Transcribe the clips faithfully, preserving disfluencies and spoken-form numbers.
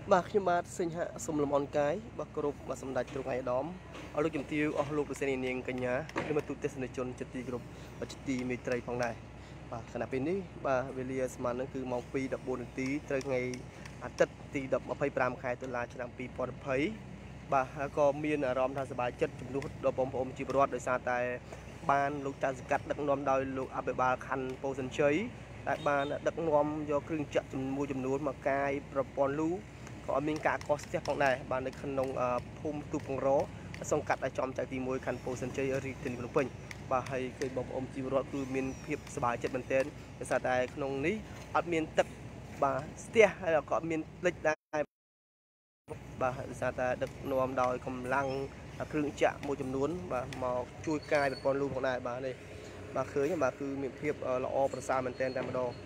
Bà khi mà sinh hạ xung lâm on cái bà có rụp bà xâm đạch trong ngày đóm ở lúc chấm tiêu ở lúc được xem nhìn kênh nhá khi mà tụt test chôn chất ti group và chất ti mê tray phong này bà khả năng bênนี้bà về lia mà nó cứ mong pi đập bốn tí tới ngày chất ti đập ở phây pram khai từ là cho năm pi port phấy bà có miên ở rom thang sbài chất chúng nuốt đập bom ôm chi bọt đời xa tại ban lúc ta cắt đứt nom đôi lúc áp bà khăn position chơi tại ban đứt nom do kêu chặt chúng mua chúng nuốt mà cài propon lú có mình cả có step phong này bạn được khăn nông phum tu phong ró xong cắt ở trong trái tim môi khăn po sân chơi ở trên vùng pin và hayเคยบอกอมจีรอดคือមានភាពสบายចិត្តមែនទែនដោយសារតែក្នុងនេះអត់មានទឹកបាទស្ទះហើយក៏មានលិចដែរបាទដោយសារតែដឹកនាំដោយកម្លាំងគ្រឿងចាក់មួយចំនួនបាទមកជួយកាយប្រព័ន្ធលូផងដែរបាទនេះបាទឃើញបាទគឺមានភាពល្អប្រសើរមែនទែនតែម្ដង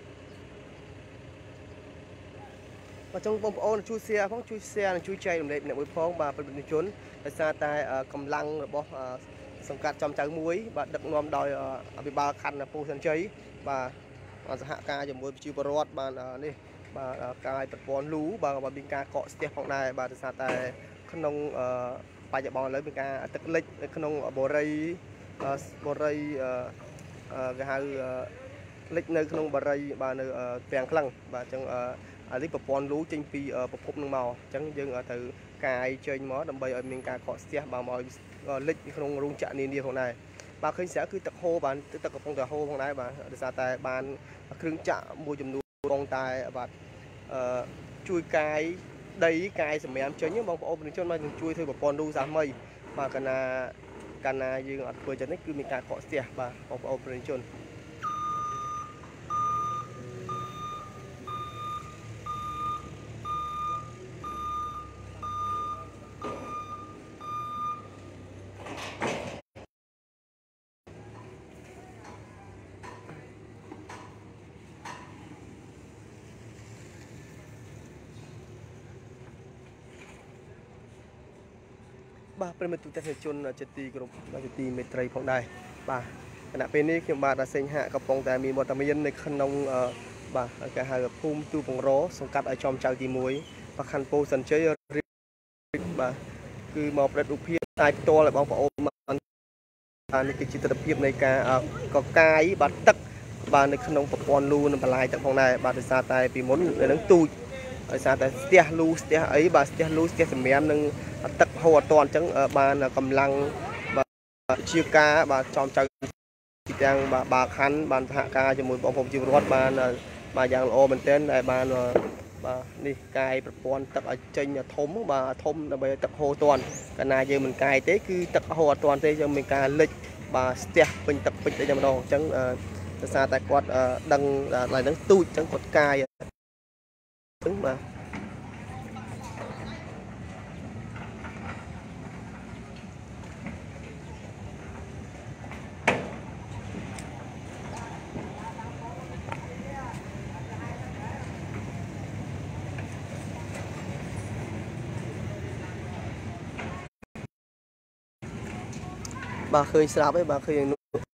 và trong bông ôn chui xe phóng chui xe chui chạy để để mũi phong và phần bình chốn tại sao tại cầm lăng bỏ sông cát trong trái muối và đập nôm đòi bị ba khăn là po sân cháy và hạ ca cho mũi chiêu bọt và đây và cài bật bón lú và và bên ca cọ step phong này và tại sao tại khăn nông bài chạy bò lấy bên ca tật lịch khăn nông bò rây bò rây cái hai lịch nơi khăn nông bò rây và nơi vàng khăn và trong ở đây bón lú trên pi ở bọc nương màu chẳng dừng ở từ cài chơi mó đầm bay ở miền cà cọ xe bảo mọi lịch không rung chạm nên đi hôm nay bà khơi sẽ cứ tập hô bạn tập phong trào hô hôm nay bà ra tại bàn kêu chạm mua chùm nuôi bông tài và chui cài đấy cài sầm em chơi những bông ôm đến cho mà chui thôi bón lú ra mây mà cần là cần là dừng ở quê chân cứ miền cà cọ xe bà bông ôm đến chôn bàเป็นมันตุเตชนจะตีกรุ๊ปจะตีเมตรัยของได้bàขณะเป็นนี้คือbà đã sinh hạกระปองแต่มีบทมีนในขนมbà cái hai gặp phum tu phong róสกัดở trong chảo tí muối và khăn po sần chơi bàคือมอบระดับเพียรตายตัวเลยบางปะโอมันในกิจกรรมเพียรในการก็กายบัดตักbàในขนมปะปอนลูนปลายจากของนายbàจะซาตายปีม้นในหนังตูซาตายเสียลูเสียไอ้bàเสียลูเสียสมัยนึงตักหัวตอนจังbàกำลังbà chia ca bà chọnใจจังbà bàขันbà hạ ca cho mùi bông phong chiêu rót bà bà dạng ô mình tên này bà bà đi cài bón tập ở trên nhà thôm bà thôm là bây tập hồ toàn cái này giờ mình cài thế cứ tập hồ toàn thế cho mình cài lịch bà step mình tập mình để làm đồ chẳng xa tại quạt đăng lại đăng tui chẳng quạt cài đúng mà bà khơi sạp ấy bà khơi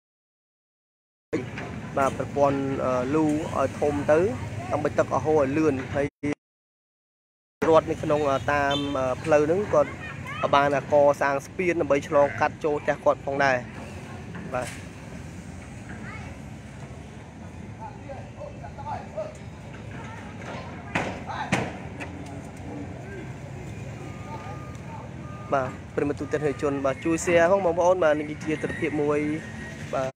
bà bật bòn lưu ở thôm tới trong bạch tắc ở hồ ở lươn hay ruột này không tam pleu đứng còn ở bà là co sang spin là bấy cho cắt cho cha quạt phòng này và bàเป็นมาตุเตนเหยชนbà chui xe không mong bón mà nên chia tập hiệp mùi bà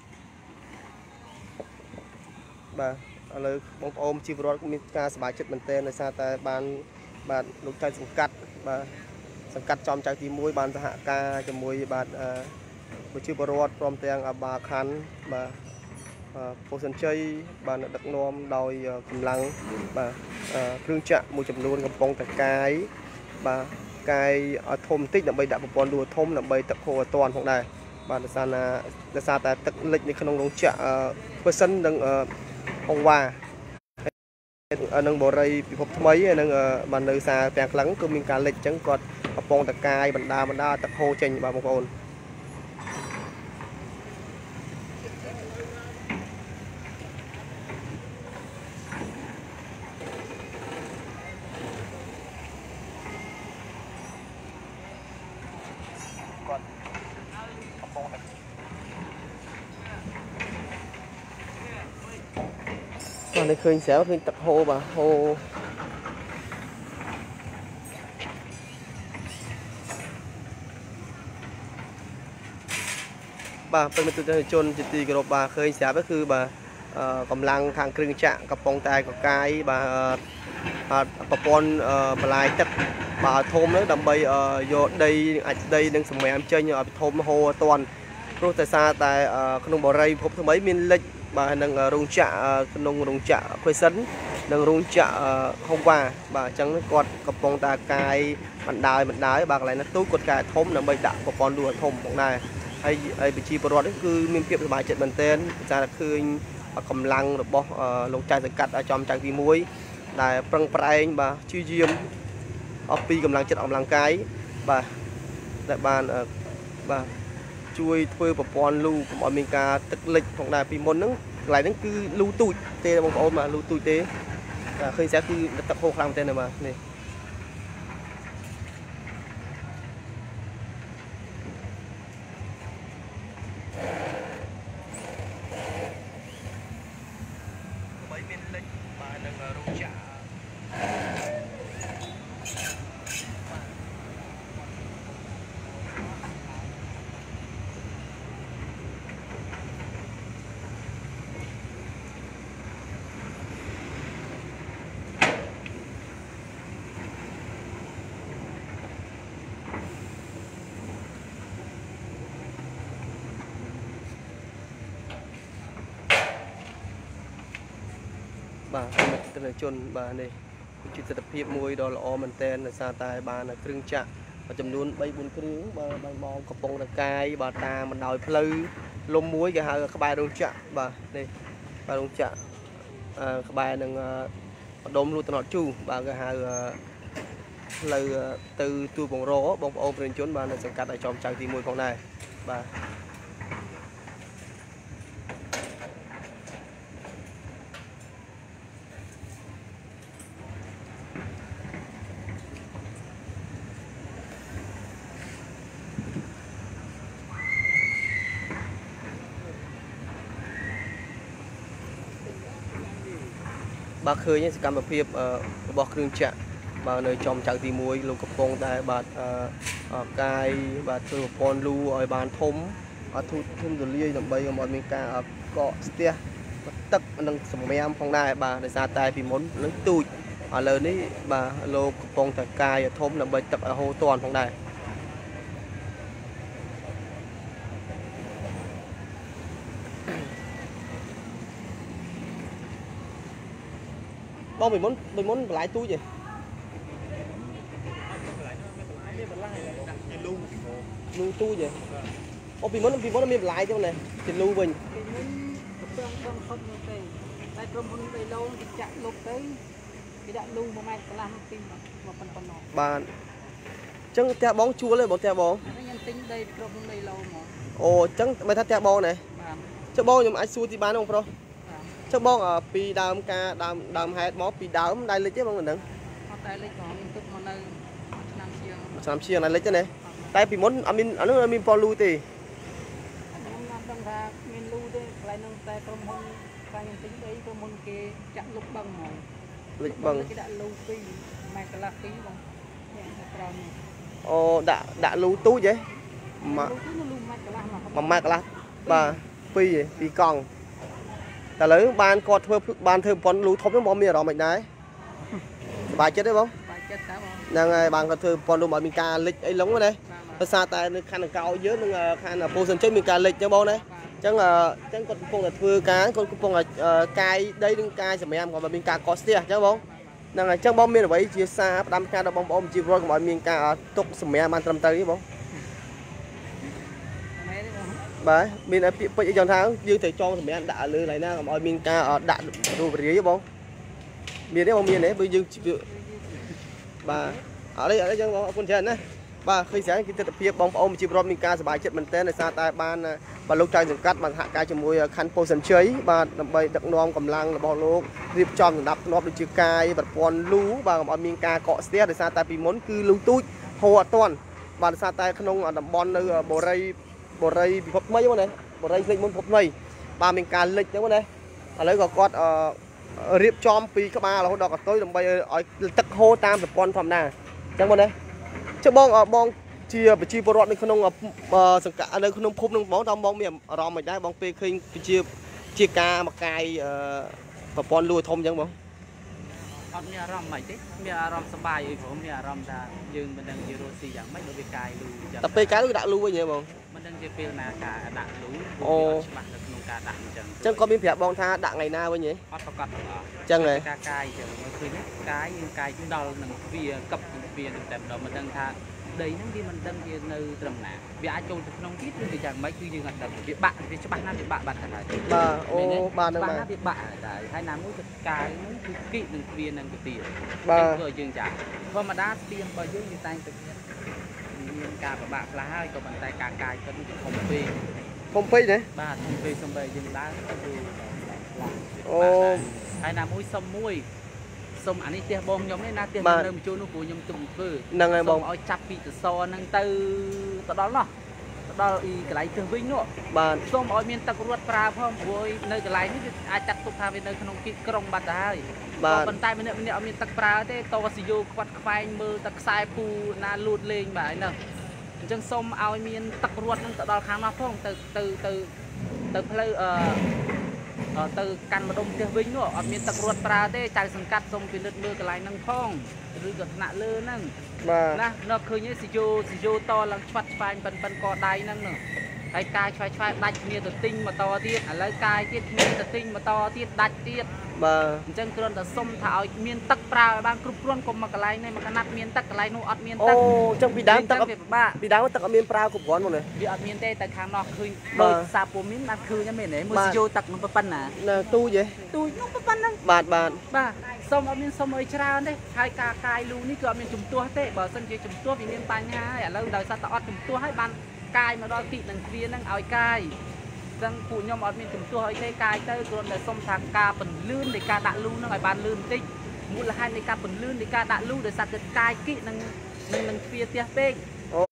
bà lời bông ôm chi vợ cũng ca sải chất mình tên là sao tại ban bạn lúc trai sừng cắt bà sừng cắt trong trái tim mùi ban hạ ca cho mùi bạn với chi vợ from tên à bà khăn bà phố sân chơi bạn đặt nom đòi cầm lăng bà thương chạm mùi chầm luôn gặp bông cái bà cái thôm tích là bay đã một con đùa thôm là bay tập hồ toànของnày và là sao là là sao tại tập lịch như không đóng chợ với sân đang hôm qua nâng bộ ray bị phục mấy nâng mà nơi xa vàng lắng cứ mình cả lịch chẳng còn bông tập cài bận đa bận đa tập hồ trình và một con này khơi xéo khơi tật hồ bà hồ bàเป็นประชาชนจิตติกรบาเคยเสียก็คือบ่กำลังทางเครื่องจักรกับปองตายกับกายบ่ประปอนปลายตึกบ่ทมแล้วดำใบโยได้อัดได้ดึงสมัยอันเจนเอาทมโฮตอนรู้แต่ซาแต่ขนมบ่ไรพบสมัยมินเล็กบ่หนึ่งโรงจักรขนมโรงจักรคุยสันหนึ่งโรงจักรห้องว่าบ่จังกอดกับปองตากายมันได้มันได้บ่อะไรนะตู้กดกายทมดำใบดักประปอนดูทมของนายไอ้ไอ้บิชีประวัติก็คือมีเพียบสบายเจ็ดมันเต้นจะคือ กำลังระบบลงใจสกัดจอมจังทีมวยได้ปรังปรายบ่ชื่อเยี่ยมออฟปีกำลังจัดออกกำลังกายบ่ได้บ้านบ่ช่วยเพื่อประปอนลูกของอเมริกาตึกเล็กของนายปีมนนั้นหลายนั้นคือลูตุยเตะบอลมาลูตุยเตะเคยแซกคือตะโพกลางเต้นมาเนี่ยบ่เป็นประชาชนบ่เนี่ยจิตตะเพียบมวยดอลออมันเต้นซาตายบ่นะครึ่งจักรจำนวนใบบุญครึ่งบ่บางมองกระปงตะกายบ่ตามันดอยพลือลมมวยก็หาขบายดงจักรบ่เนี่ยขบายดงจักรขบายหนึ่งดมรูตลอดจูบ่ก็หาเลยtừตัวบงโรบงโอเป็นชนบ่ในสังกัดไอจอมจังทีมวยของนายบ่bà khơi những cái việc bỏ khương chạ bà nơi trong trạng thì muối lục cặp bông tại bà cài bà từ con lu ở bàn thôm ở thu thêm rồi lia làm bây giờ mọi mình cả cọ stia tất năng sầm mèm phong đài bà để ra tay vì muốn lớn tui ở lớn đấy bà lô cặp bông tại cài ở thôm làm bây tập ở hồ toàn phong đài bông mình muốn mình muốn lại túi gì lưu túi gì bông mình muốn mình muốn mình lại cho này thì lưu mình bạn chân theo bóng chua lên bóng theo bóng ồ chân mày thắt theo bóng này cho bóng nhưng mà ai xui thì bán không pro chắc bong ở pi đam ca đam đam hai mó pi đam đây lấy chứ bong mình đừng làm chiên này lấy chứ này tay pi muốn anh min anh min for lui thì lịch bằng ồ đã đã lưu túi vậy mà mà mai cả bà pi gì pi conแต่เลยบ้านกอดเธอบ้านเธอปนรู้ทบยังมองมีอะไรไม่ได้บายเจ็ดได้บ้างยังไงบ้านก็เธอปนรู้มามีการเล็กไอ้หลงมาเลยภาษาแต่ในคันเก่าเยอะนึงคันโพสันเช็มีการเล็กยังบ้างเลยจังจังกดพงแต่เธอการกดพงแต่กายได้ดึงกายสมัยก่อนมามีการคอสเตียจังบ้างยังไงจังบ้องมีอะไรเจียซาดำการดำบ้องบ้องจีบร้อยกับมีการตกสมัยมันทำเตยบ้างbà mình đã bị trong tháng dương thầy cho thì mấy đã lừa lại na mọi mình ca đã đủ rỉ bông miền đấy bông miền đấy bây dương bà ở đây ở đây chẳng có con trên đấy bà khi sáng khi tập phía bông ôm chỉ rồi mình ca bài chết mình tên là xa tai ban bà lúc trai dừng cắt bằng hạ ca cho mùi khăn po sần chơi bà bày đặc nom cầm lăng là bao lô riệp tròn đập nó được chữ cài bật con lú bà mọi mình ca cọ stea để xa tai bị món cư lú tui hồ toàn bà xa tai không ở đầm bon nơi bồ ray bồ ray bị phập mây này bồ ray lịch muốn phập mây bà mình cà lịch giống này ở lấy gọt cọt រៀបចំពីក្បាលរហូតដល់កតុយដើម្បីឲ្យទឹកហូរតាមប្រព័ន្ធធម្មតាអញ្ចឹងបងណាចុះបងបងជាប្រជាពលរដ្ឋនៅក្នុងសង្កាត់នៅក្នុងភូមិនឹងបងតើបងមានអារម្មណ៍មិនដែរបងពេលឃើញជាជាការមកកាយប្រព័ន្ធលូធំអញ្ចឹងបងអត់មានអារម្មណ៍មិនទេមានអារម្មណ៍សប្បាយអីព្រោះមានអារម្មណ៍ថាយើងមិនដឹងជារស់ស៊ីយ៉ាងម៉េចដូចវាកាយលូចឹងតែពេលកាយគឺដាក់លូវិញហ៎បងមិនដឹងជាពេលណាការដាក់លូអូច្បាស់នៅក្នុងការដាក់អញ្ចឹងអញ្ចឹងក៏មានប្រាប់បងថាដាក់ថ្ងៃណាវិញហ៎អត់ប្រកាសទាំងអស់អញ្ចឹងហ៎ការកាយអញ្ចឹងមើលឃើញកាយយើងកាយដល់នឹងវាកឹបនឹងវាតែម្ដងមិនដឹងថាដីហ្នឹងវាមិនដឹងវានៅត្រឹមណាវាអាចចូលទៅក្នុងទៀតឬយ៉ាងម៉េចគឺយើងអត់ដឹងវាបាក់វាច្បាស់ណាស់វាបាក់បាត់ទៅហើយបាទអូបាទហ្នឹងបាទវាបាក់ដែរហើយណាមួយទៅកាយហ្នឹងគឺគិនឹងវានឹងទៅទៀតបាទគឺយើងចាធម្មតាស្ពានរបស់យើងយើងតែងតែមានការពិបាកខ្លះហើយក៏ប៉ុន្តែការកាយគាត់គឺធំពេកធំពេកណាបាទធំពេកសំបីយើងដើរទៅអូហើយណាមួយសុំមួយសុំអានេះផ្ទះបងខ្ញុំនេះណាផ្ទះនៅមជូននោះព្រោះខ្ញុំទុំធ្វើហ្នឹងហើយបងឲ្យចាប់ពីសសរហ្នឹងទៅទៅដល់នោះទៅដល់អ៊ីកន្លែងទៅវិញនោះបាទសូមឲ្យមានទឹករត់ប្រើផងព្រោះនៅកន្លែងនេះវាអាចចាត់ទុកថាវានៅក្នុងគិក្រុងបាត់ទៅហើយបាទប៉ុន្តែម្នាក់ម្នាក់អត់មានទឹកប្រើទេតសយោខ្វាត់ខ្វែងមើលទឹកខ្សែពូណាលូតលេងបាទហ្នឹងអញ្ចឹងសូមឲ្យមានទឹករត់ហ្នឹងទៅដល់ខាងនោះផងទៅទៅទៅទៅផ្លូវអឺទៅកាន់ម្ដុំផ្ទះវិញនោះអត់មានទឹករត់ប្រើទេចៅសង្កាត់សូមពិនិត្យមើលកន្លែងហ្នឹងផងឬក៏ថ្នាក់លើហ្នឹងបាទណានៅឃើញសយោសយោតឡើងឆ្វាត់ឆ្វែងប៉ិនប៉ិនកដៃហ្នឹងនោះហើយកាយឆ្វែងឆ្វែងដាច់គ្នាទៅទិញម៉ូតូទៀតឥឡូវកាយទៀតគ្នាទៅទិញម៉ូតូទៀតដាច់ទៀតបាទអញ្ចឹងគ្រាន់តែសុំថាឲ្យមានទឹកប្រើឲ្យបានគ្រប់គ្រាន់កុំមកកន្លែងនេះមកកណាត់មានទឹកកន្លែងនោះអត់មានទឹកអូអញ្ចឹងពីដើមទឹកវាពិបាកពីដើមទឹកអត់មានប្រើគ្រប់គ្រាន់មកនេះវាអត់មានទេតែខាងនោះឃើញដូចសាពូមានបានឃើញហ្នឹងមែនទេមួយយោទឹកនោះប៉ុណ្ណាទូចទេទូចនោះប៉ុណ្ណឹងបាទបាទបាទសុំអត់មានសុំអីច្រើនទេហើយការកាយលូនេះគឺអត់មានជំទាស់ទេបើសិនជាជំទាស់វាមានបញ្ហាហើយឥឡូវដោយសារតែអត់ជំទាស់ហើយបានកាយមកដល់ទីនឹងទ្វាហ្នឹងឲ្យកាយចឹងពួកខ្ញុំអត់មានជំទាស់អីទេកាយទៅគ្រាន់តែសុំថាការពន្លឿននៃការដាក់លូហ្នឹងឲ្យបានលឿនបន្តិចមូលហេតុនៃការពន្លឿននៃការដាក់លូដោយសារតែកាយគិនឹងនឹងនឹងទ្វាផ្ទះពេកអូ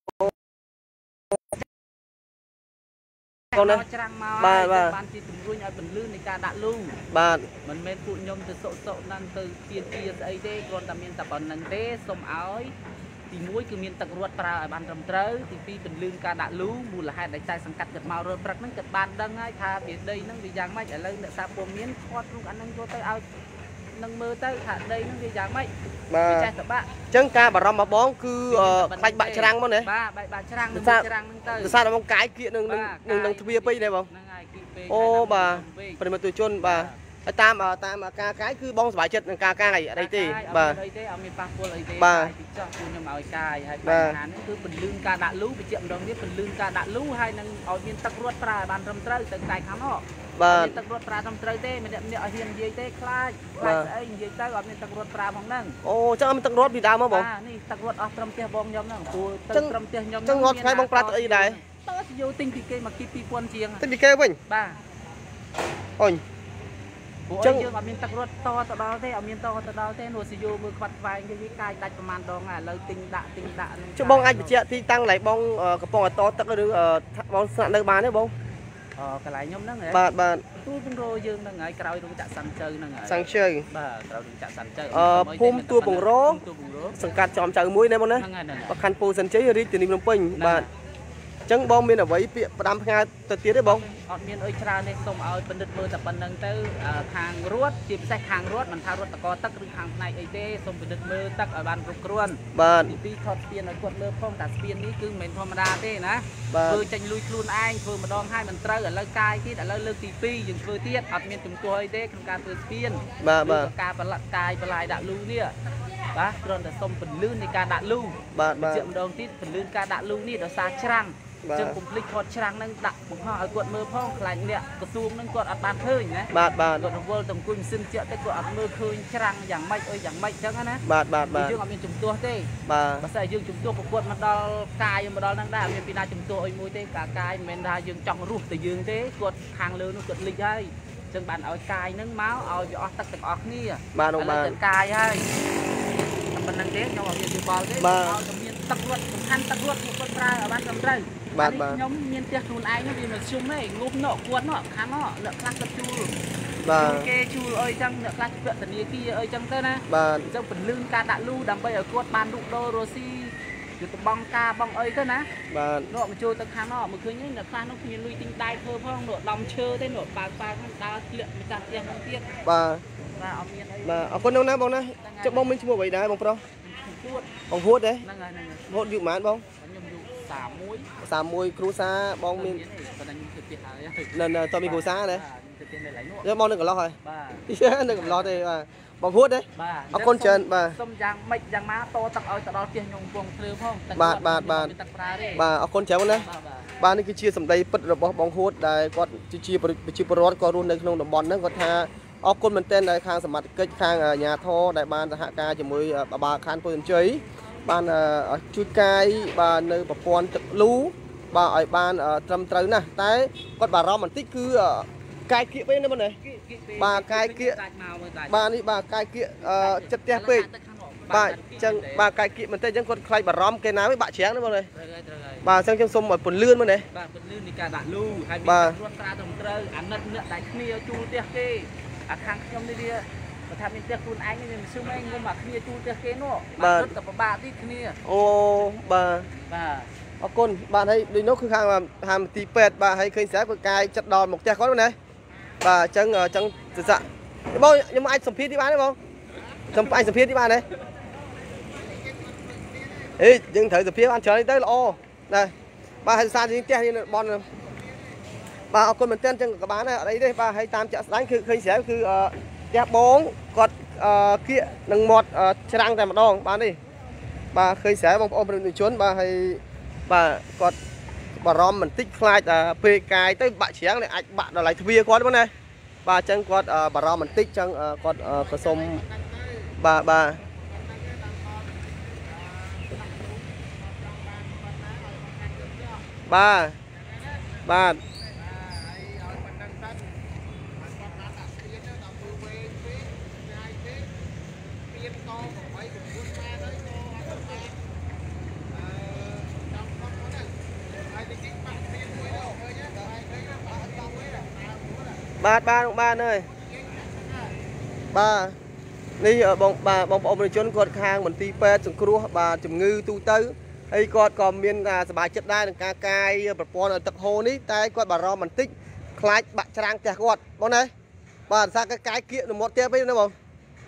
កូនណាច្រាំងមកបាទបានជាជំរុញឲ្យពន្លឿននៃការដាក់លូបាទមិនមែនពួកខ្ញុំទៅសុកសុកហ្នឹងទៅពៀនពៀស្អីទេគ្រាន់តែមានតែប៉ុណ្្នឹងទេសុំឲ្យទីមួយគឺមានទឹករត់ប្រើឲ្យបានត្រឹមត្រូវទីពីរពន្លឿនការដាក់លូមូលហេតុដែលចៅសង្កាត់គាត់មករត់ព្រឹកហ្នឹងគាត់បានដឹងហើយថាវាដីហ្នឹងវាយ៉ាងម៉េចឥឡូវអ្នកសាពុំមានគាត់រូបអាហ្នឹងយកទៅឲ្យនឹងមើលទៅថាដីហ្នឹងវាយ៉ាងម៉េចវាចេះតបាក់អញ្ចឹងការបារម្ភរបស់បងគឺខ្លាច់បាក់ច្រាំងមកណាបាទបាក់បាក់ច្រាំងនឹងច្រាំងហ្នឹងទៅដោយសារតែបងកាយគៀកនឹងនឹងនឹងទ្វាពេកដែរបងហ្នឹងហើយគៀកពេកអូបាទប្រិមត្តទូជនបាទហើយតាមតាមការកាយគឺបងសប្បាយចិត្តនឹងការកាយអីទេបាទអីទេអត់មានប៉ះពាល់អីទេបាទពីចោះពួកខ្ញុំឲ្យកាយហើយបញ្ហានេះគឺពន្លឿនការដាក់លូបញ្ជាក់ម្ដងនេះពន្លឿនការដាក់លូហើយនឹងឲ្យមានទឹករត់ប្រើឲ្យបានត្រឹមត្រូវទៅកាយខាងនោះបាទទឹករត់ប្រើត្រឹមត្រូវទេម្នាក់ម្នាក់ឲ្យហ៊ាននិយាយទេខ្លាចខ្លាចស្អីនិយាយទៅអត់មានទឹករត់ប្រើផងហ្នឹងអូចឹងអត់មានទឹករត់ពីដើមមកបងបាទនេះទឹករត់អស់ត្រឹមផ្ទះបងខ្ញុំហ្នឹងព្រោះទៅត្រឹមផ្ទះខ្ញុំចឹងរត់ថ្ងៃបងប្រាត់អីដែរតើយកទិញពីគេមកគីពីរពាន់ជាងទិញពីគេវិញបាទអូនព្រោះយើងអត់មានទឹករត់តទៅដល់ទេអត់មានតទៅដល់ទេនោះសយោមើលខ្វាត់ខ្វែងយើងកាយដាច់ប្រហែលដងហើយឥឡូវទិញដាក់ទិញដាក់ហ្នឹងចុះបងអាចបញ្ជាក់ទីតាំងកន្លែងបងកំពុងតទឹកឬបងស្នាក់នៅបានទេបងអកន្លែងខ្ញុំហ្នឹងហ៎បាទបាទទូពងរយើងហ្នឹងហើយក្រោយរោងចក្រសាន់ជើហ្នឹងហើយសាន់ជើបាទក្រោយរោងចក្រសាន់ជើអឺភូមិទួពងរសង្កាត់ចំចៅមួយណាបងណាបខណ្ឌពូសិនជ័យរាជធានីភ្នំពេញបាទអញ្ចឹងបងមានអ្វីពាក្យផ្ដាំផ្ញើទៅទៀតទេបងអត់មានអីច្រើនទេសូមឲ្យបណ្ឌិតមើលតែប៉ុណ្្នឹងទៅខាងរត់ជាពិសេសខាងរត់មិនថារត់តកទឹកឬខាងផ្នែកអីទេសូមបណ្ឌិតមើលទឹកឲ្យបានគ្រប់គ្រាន់បាទទីពីរថតស្ពានឲ្យគាត់មើលផងតែស្ពាននេះគឺមិនមែនធម្មតាទេណាធ្វើចេញលួចខ្លួនឯងធ្វើម្ដងហើយមិនត្រូវឥឡូវកាយទៀតឥឡូវលើកទីពីរយើងធ្វើទៀតអត់មានជំទាស់អីទេក្នុងការធ្វើស្ពានបាទបាទការប្រឡាក់កាយបន្លាយដាក់លូនេះបាទគ្រាន់តែសុំពន្លឿននៃការដាក់លូបាទបាទជាម្ដងទៀតពន្លឿនការដាក់លូនេះដោយសារច្រាំងចឹងកុំភ្លេចថតច្រាំងហ្នឹងដាក់បង្ហោះឲ្យគាត់មើលផងខ្លាចអ្នកក្រសួងហ្នឹងគាត់អត់បានឃើញណាបាទបាទគាត់រវល់ទៅអង្គុយម៉ាស៊ីនជាក់ទៅគាត់អត់មើលឃើញច្រាំងយ៉ាងម៉េចអីយ៉ាងម៉េចចឹងណាបាទបាទបាទយើងអត់មានជំទាស់ទេបាទបើសិនយើងជំទាស់ប្រកួតមកដល់កាយមកដល់ហ្នឹងដែរអត់មានពីណាជំទាស់អីមួយទេការកាយមិនមែនថាយើងចង់រស់តែយើងទេគាត់ខាងលើនោះគាត់លិចហើយចឹងបានឲ្យកាយហ្នឹងមកឲ្យវាអស់ទឹកទាំងអស់គ្នាបាទបាទកាយហើយប៉ុណ្្នឹងទេខ្ញុំអត់មានយោបល់ទេឲ្យតែមានទឹករត់សំខាន់ទឹករត់គាត់ប្រើឲ្យបានត្រឹមត្រូវបាទបាទខ្ញុំមានផ្ទះខ្លួនឯងវាមិនជុំទេងុំណក់គាត់ណក់ខាងណក់លក្ខខ្លះគាត់ជួលគេជួលអីចឹងអ្នកខ្លះពាក់ធនាគារអីចឹងទៅណាបាទចឹងពលឿនការដាក់លូដើម្បីឲ្យគាត់បានលក់ដូររស់ស៊ីយុទ្ធបងការបងអីទៅណាបាទនោះមកចូលទៅខាងនោះមកឃើញអ្នកខ្លះនោះគ្មានលុយទិញដៃធ្វើផងនោះដំឈើទេនោះបើកបើកហ្នឹងដើរធ្លាក់ម្ចាស់ផ្ទះហ្នឹងទៀតបាទបាទអត់មានអីបាទអរគុណនោះណាបងណាចុះបងមានឈ្មោះអ្វីដែរបងប្រុសពួតបងហួតទេហ្នឹងហើយហ្នឹងហើយហួតយូរប៉ុន្មានបងខ្ញុំយុសាមួយសាមួយគ្រូសាបងមានប៉ុន្តែខ្ញុំទៅផ្ទះហើយនៅនៅតមានគ្រូសាទេបាទខ្ញុំទៅផ្ទះនៅឡើយនោះយកបងនៅកន្លោះហើយបាទនៅកន្លោះទេបាទបងហួតទេបាទអរគុណច្រើនបាទសុំយ៉ាងម៉េចយ៉ាងម៉ាតទឹកឲ្យទៅដល់ផ្ទះខ្ញុំពងភ្លឺផងទឹកបាទបាទបាទទឹកប្រើទេបាទអរគុណច្រើនណាបាទបាទបាទនេះគឺជាសម្ដីពិតរបស់បងហួតដែលគាត់ជាប្រជាពលរដ្ឋគាត់រស់នៅក្នុងតំបន់ហ្នឹងគាត់ថាអរគុណមែនទែនដែលខាងសមត្ថកិច្ចខាងអាជ្ញាធរដែលបានសហការជាមួយបបាខានពុទ្ធជ័យបានជួយកាយបាទនៅប្រព័ន្ធទឹកលូបាទឲ្យបានត្រឹមត្រូវណាស់តែគាត់បារម្ភបន្តិចគឺកាយគៀកពេកណាបងណា បាទកាយគៀក បាទនេះបាទកាយគៀកចិត្តផ្ទះពេកបាទអញ្ចឹងបាទកាយគៀកមែនទែនអញ្ចឹងគាត់ខ្លាចបារម្ភគេណាវិញបាក់ច្រាំងណាបងណាត្រូវហើយត្រូវហើយបាទអញ្ចឹងខ្ញុំសូមឲ្យពន្លឿនមកណាបាទពលឿននៃការដាក់លូហើយមានបាទត្រួតត្រាត្រឹមត្រូវអាណិតអ្នកដែលគ្នាជួលផ្ទះគេអាខាងខ្ញុំនេះវាបើថាមានផ្ទះខ្លួនឯងនេះមានមធ្យមឯងងុំអាគ្នាជួលផ្ទះគេនោះបាទរត់តែពិបាកទីគ្នាអូបាទបាទអរគុណបាទហើយដូចនោះគឺខាងហាមទីពេទ្យបាទហើយឃើញស្រាប់គាត់កាយចិត្តដល់មកផ្ទះគាត់ណាបាទអញ្ចឹងអញ្ចឹងសស័កបងខ្ញុំអាចសម្ភាសទីបានទេបងខ្ញុំអាចសម្ភាសទីបានទេអេយើងត្រូវសម្ភាសបានច្រើនទៅល្អណាបាទហើយសារជាងផ្ទះនេះបនបាទអរគុណមែនទែនអញ្ចឹងក៏បានដែរអត់អីទេបាទហើយតាមចាក់ស្ដាយគឺឃើញស្រាប់គឺផ្ទះបងគាត់គៀកនឹងមាត់ច្រាំងតែម្ដងបាទនេះបាទឃើញស្រាប់បងប្អូនប្រជាជនបាទហើយបាទគាត់បារម្ភបន្តិចខ្លាចពេលកាយទៅបាក់ច្រាំងអាចបាក់ដល់ឡៃទ្វារគាត់ហ្នឹងណាបាទអញ្ចឹងគាត់បារម្ភបន្តិចអញ្ចឹងគាត់ក៏សុំបាទបាទបាទបាទបាទបាទបាទអើយបាទនេះបងបាទបងប្អូនប្រជាជនគាត់ខាងមន្ទីរពេទ្យសង្គ្រោះបាទជំងឺទូទៅហើយគាត់ក៏មានសប្បាយចិត្តដែរនឹងការកាយប្រព័ន្ធទឹកហូរនេះតែគាត់បារម្ភបន្តិចខ្លាចបាក់ច្រាំងផ្ទះគាត់បងណាបាទសារកាកាយគៀកនៅមាត់ផ្ទះវិញណាបង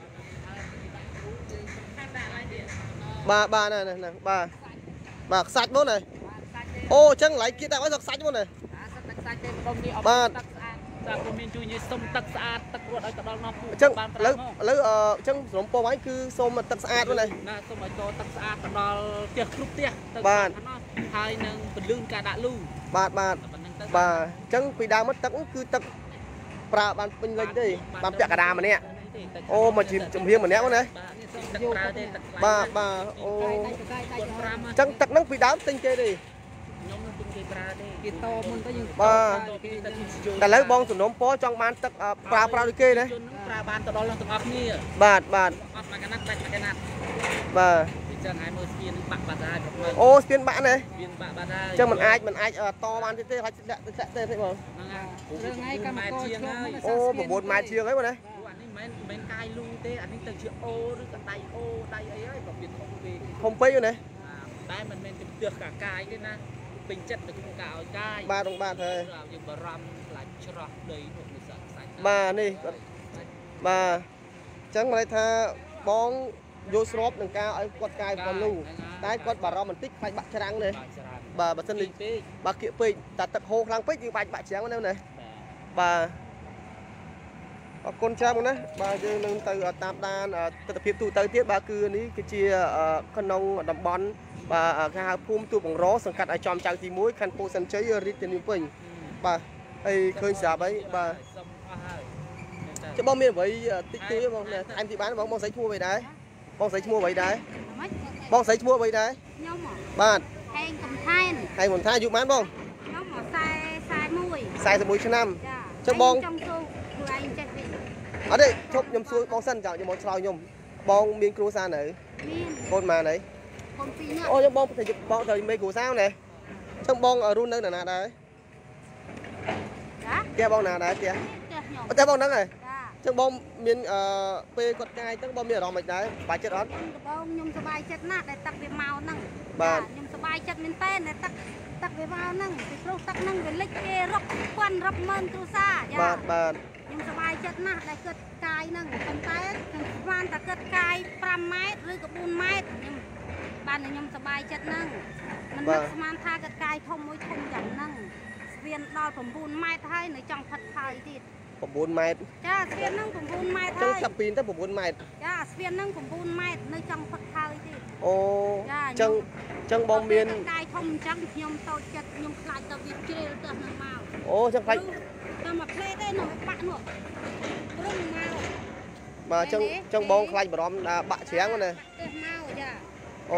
បាទបាទណាបាទបាទខ្សាច់បងណាអូអញ្ចឹងឡៃគៀកដាក់ឲ្យខ្សាច់បងណាបាទតែពុំមានជួយញ៉ៃសុំទឹកស្អាតទឹករត់ឲ្យទៅដល់មកពូអញ្ចឹងឥឡូវឥឡូវអញ្ចឹងសំណពរវិញគឺសូមទឹកស្អាតហ្នឹងណាណាសុំឲ្យតទឹកស្អាតទៅដល់ផ្ទះគ្រប់ផ្ទះទៅបាទហើយនឹងពលឿនការដាក់លូបាទបាទបាទអញ្ចឹងពីដើមមកទឹកគឺទឹកប្រើបានពេញលេញទេបានពាក់កណ្ដាលម្នាក់អូមកជំរាបម្នាក់ហ្នឹងណាទឹកប្រើទេទឹកបាទបាទអូអញ្ចឹងទឹកហ្នឹងពីដើមទិញគេទេខ្ញុំនឹងគេប្រើទេគេតមុនទៅយើងបាទតែឥឡូវបងសំណុំពរចង់បានទឹកប្រើប្រាស់ដូចគេណាជននឹងប្រើបានទៅដល់ទាំងអស់គ្នាបាទបាទអត់មកកណាត់បាច់មកកណាត់បាទអញ្ចឹងឲ្យមើលស្ពាននឹងបាក់បាត់ហើយប្រមើលអូស្ពានបាក់ណាស្ពានបាក់បាត់ហើយអញ្ចឹងមិនអាចមិនអាចតបានទេទេហើយធ្លាក់ធ្លាក់ទេទេបងហ្នឹងហើយរឿងថ្ងៃកម្មករឆ្លងអូ9ម៉ែត្រជាងហើយបងណាអានេះមិនមែនកាយលូទេអានេះទៅជាអូឬក៏ដៃអូដៃអីហើយក៏វាធំពេកធំពេកណាតែមិនមែនទៅផ្ទះកាកាយទេណាពេញចិត្តទៅក្នុងការឲ្យកាយបាទបាទហើយយើងបារម្ភខ្លាចច្រោះដីនោះនេះសាច់សាច់បាទនេះបាទអញ្ចឹងន័យថាបងយល់ស្របនឹងការឲ្យគាត់កាយប៉ុលូតែគាត់បារម្ភបន្តិចខ្លាចបាក់ច្រាំងទេបាទបើសិននេះបាក់គៀកពេកតែទឹកហូរខ្លាំងពេកយើងបាច់បាក់ច្រាំងណាណាបាទអរគុណច្រើនណាស់បាទយើងនឹងទៅតាមដានទស្សនវិជ្ជាទូទៅទៀតបាទគឺនេះគឺជាក្នុងតំបន់បាទគេហៅភូមិទូបង្រសង្កាត់ឲ្យចំចៅទី1ខណ្ឌពោធិ៍សិនជ័យរាជធានីភ្នំពេញបាទហើយឃើញស្រាប់ហើយបាទចាំបងមានអ្វីតិចតួចបងថែមទីបានបងបងស្រីឈ្មោះអ្វីដែរបងស្រីឈ្មោះអ្វីដែរបងស្រីឈ្មោះអ្វីដែរខ្ញុំបាទហេងកំថែនហេងមិនថាអាយុប៉ុន្មានបងខ្ញុំខ្សែខ្សែមួយខ្សែមួយឆ្នាំចាចុះបងចង់សួរខ្លួនឯងចេះវិញអត់ទេជប់ខ្ញុំសួរបងសិនចង់ខ្ញុំមកឆ្លើយខ្ញុំបងមានគ្រួសារនៅមានកូនម៉ាណីកូនពីរនាក់អូខ្ញុំបងទៅបងទៅមេគ្រួសារណែចឹងបងរស់នៅណាដែរចាផ្ទះបងណាដែរផ្ទះផ្ទះខ្ញុំផ្ទះបងហ្នឹងហ៎ចា chắc bom miền pe quật cài chắc bom miền đó mày đấy bài chết đó bông nhung sờ bài chất nát để tắc về màu nâng bà nhung sờ bài chất miền tây để tắc tắc về màu nâng thì kêu tắc nâng về lịch kê rập quan rập mơn tu sa bà bà nhung sờ bài chất nát để cất cài nâng không tay nhung quan ta cất cài pram mét rưỡiกับbốn mét nhung ban này nhung sờ bài chất nângมันนักสมานทากระกายทมมวยทมอย่างนั่งเวียนดอลผมบูนไม้ไทยในจังพัดไทยติดผมบุญไม้จ้าเวียนนั่งผมบูนไม้ไทจังยขับปีนถ้าผมบุญไม้จ้าเวียนนั่งผมบูนไม้ในจังพัดไทยติดโอ้จังจังบอมเมียนกายทมจังยมโตจัดยมคลายตะวิเจริญเติมน้ำเมาโอ้จังใครทำมาเพลได้หน่อยปะหน่อยรุ่งเมามาจังจังบองใครบรอมบะเฉียงมันเลยเติมเมาจ้าโอ้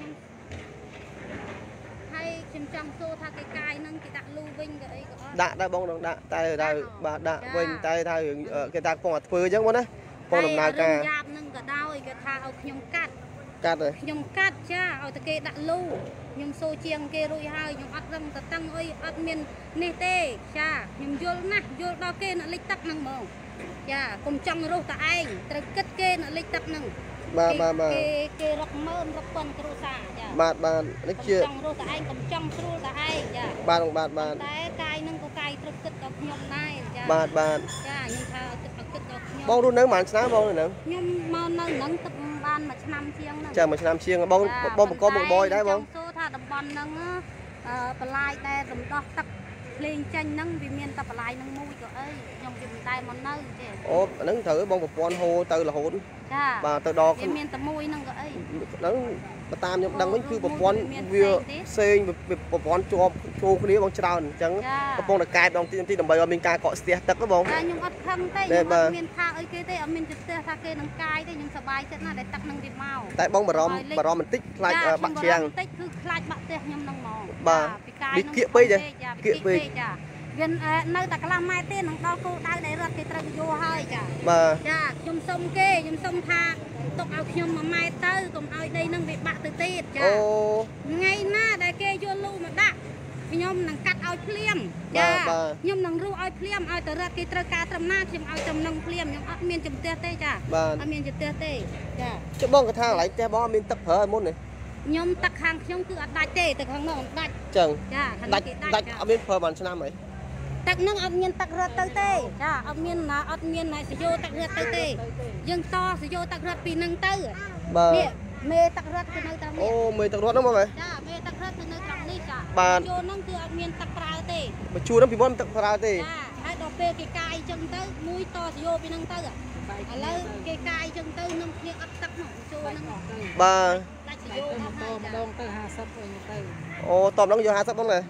ให้ชิมจังโซทากกายนั่งกิตะลูวิ่งกับไอ้ก็ đã đã bong đồng đã tay đã bà đã quên tay thay cái ta còn phơi chứ không á con đồng nào cả ยาบนึงก็ได้ก็ทาเอาขยมกัด cắt rồi ขยมกัดจ้าเอาตะเกดักลูยมโซเจียงเกรุยหายยมอัดรำตะตั้งเอ้ยอัดเมียนนี่เต้จ้ายมโยลนะโยลดอกเกนลิกตักนังมองจ้ากลมจังรูตะไอตะกัดเกนลิกตักนัง mà mà mà เกเกรับเมินรับปันกรุษาจ้า bạn bạn nó กลม chưa จังรูตะไอกลมจังรูตะไอจ้า bạn đồng bạn bạn แต่กายนึงก็กายตะกัดเอาขยมได้จ้า bạn bạn จ้ายมทาตะกัดเอาขยม bong luôn nắng màn sáng bong này nè ยมมาเนินนังตึกบ้านมาชนำเชียงนึง chờ mà làm chiêng bong bong một con một bôi đấy bong โซ่ถ้าดำบอลนึงเอ่อปลายแต่ดำดอกตักเพลงจันนึงวิเมียนตะปลายนึงมุ้ยก็เอ้ยยมยิ้มได้มันนึงเจ้ ô nắng thử bong một con hô từ là hồn จ้า và từ đó วิเมียนตะมุ้ยนึงก็เอ้ย nắng mà tam nhung đăng với cứ một con vừa xây một con cho cho cái đĩa bong trao chẳng một con là cài bong tiên tiên đồng bày mình cài cọ xe tắc đó bong แต่ยมอัดคังเต้ยมอัดเมียนทาเอ้ยเกเต้เอาเมียนจะเต้ทาเกนังกายเต้ยมสบายจัดน่ะได้ตักนังดิเมา tại bong mà rom mà rom mình tích lại bạc chiang ติคือคลายบะเต้ยมนังมอง bà bị kia bây giờ kia bây จ้าเวียนនៅតែកន្លះម៉ែទេនឹងដល់គោដៅដែលរត់គេត្រូវយកហើយចា mà ចាខ្ញុំសុំគេខ្ញុំសុំថាទុកឲ្យខ្ញុំមួយម៉ែទៅកុំឲ្យដីនឹងវាបាក់ទៅទៀតចា ô ថ្ងៃណាដែលគេយកលូមកដាក់ខ្ញុំនឹងកាត់ឲ្យភ្លាមចាខ្ញុំនឹងរុះឲ្យភ្លាមឲ្យទៅរត់គេត្រូវការត្រឹមណាខ្ញុំឲ្យត្រឹមនឹងភ្លាមខ្ញុំអត់មានជំទាស់ទេចាអត់មានជំទាស់ទេចា chứ bong cái thang lại che bong mình tập phở môn này ខ្ញុំទឹកខាងខ្ញុំគឺអត់ដាច់ទេទឹកខាងនោះដាច់ chẳng ចាខាង đạch គេ đạch ដាច់ចា ở bên phở bản nam ấy ទឹកនឹងអត់មានទឹករត់ទៅទេចាអត់មានអត់មានសយោទឹករត់ទៅទេយើងតសយោទឹករត់ពីនឹងទៅនេះ bà មេទឹករត់គឺនៅត្រង់នេះ ô mày tập rót đúng không mày ចាមេទឹករត់គឺនៅត្រង់នេះចាបាទយោនឹងគឺអត់មានទឹកប្រើទេ mà chua nó bị bom tập phở thì ចាហើយដល់ពេលគេកាយអញ្ចឹងទៅមួយតសយោពីនឹងទៅឥឡូវគេកាយអញ្ចឹងទៅនឹងគ្នាអត់ទឹកនោះចូលនឹង bà ដាច់សយោអស់ហើយចាដងទៅห้าสิบវិញទៅ ô tôm nó vô hai sắp bóng này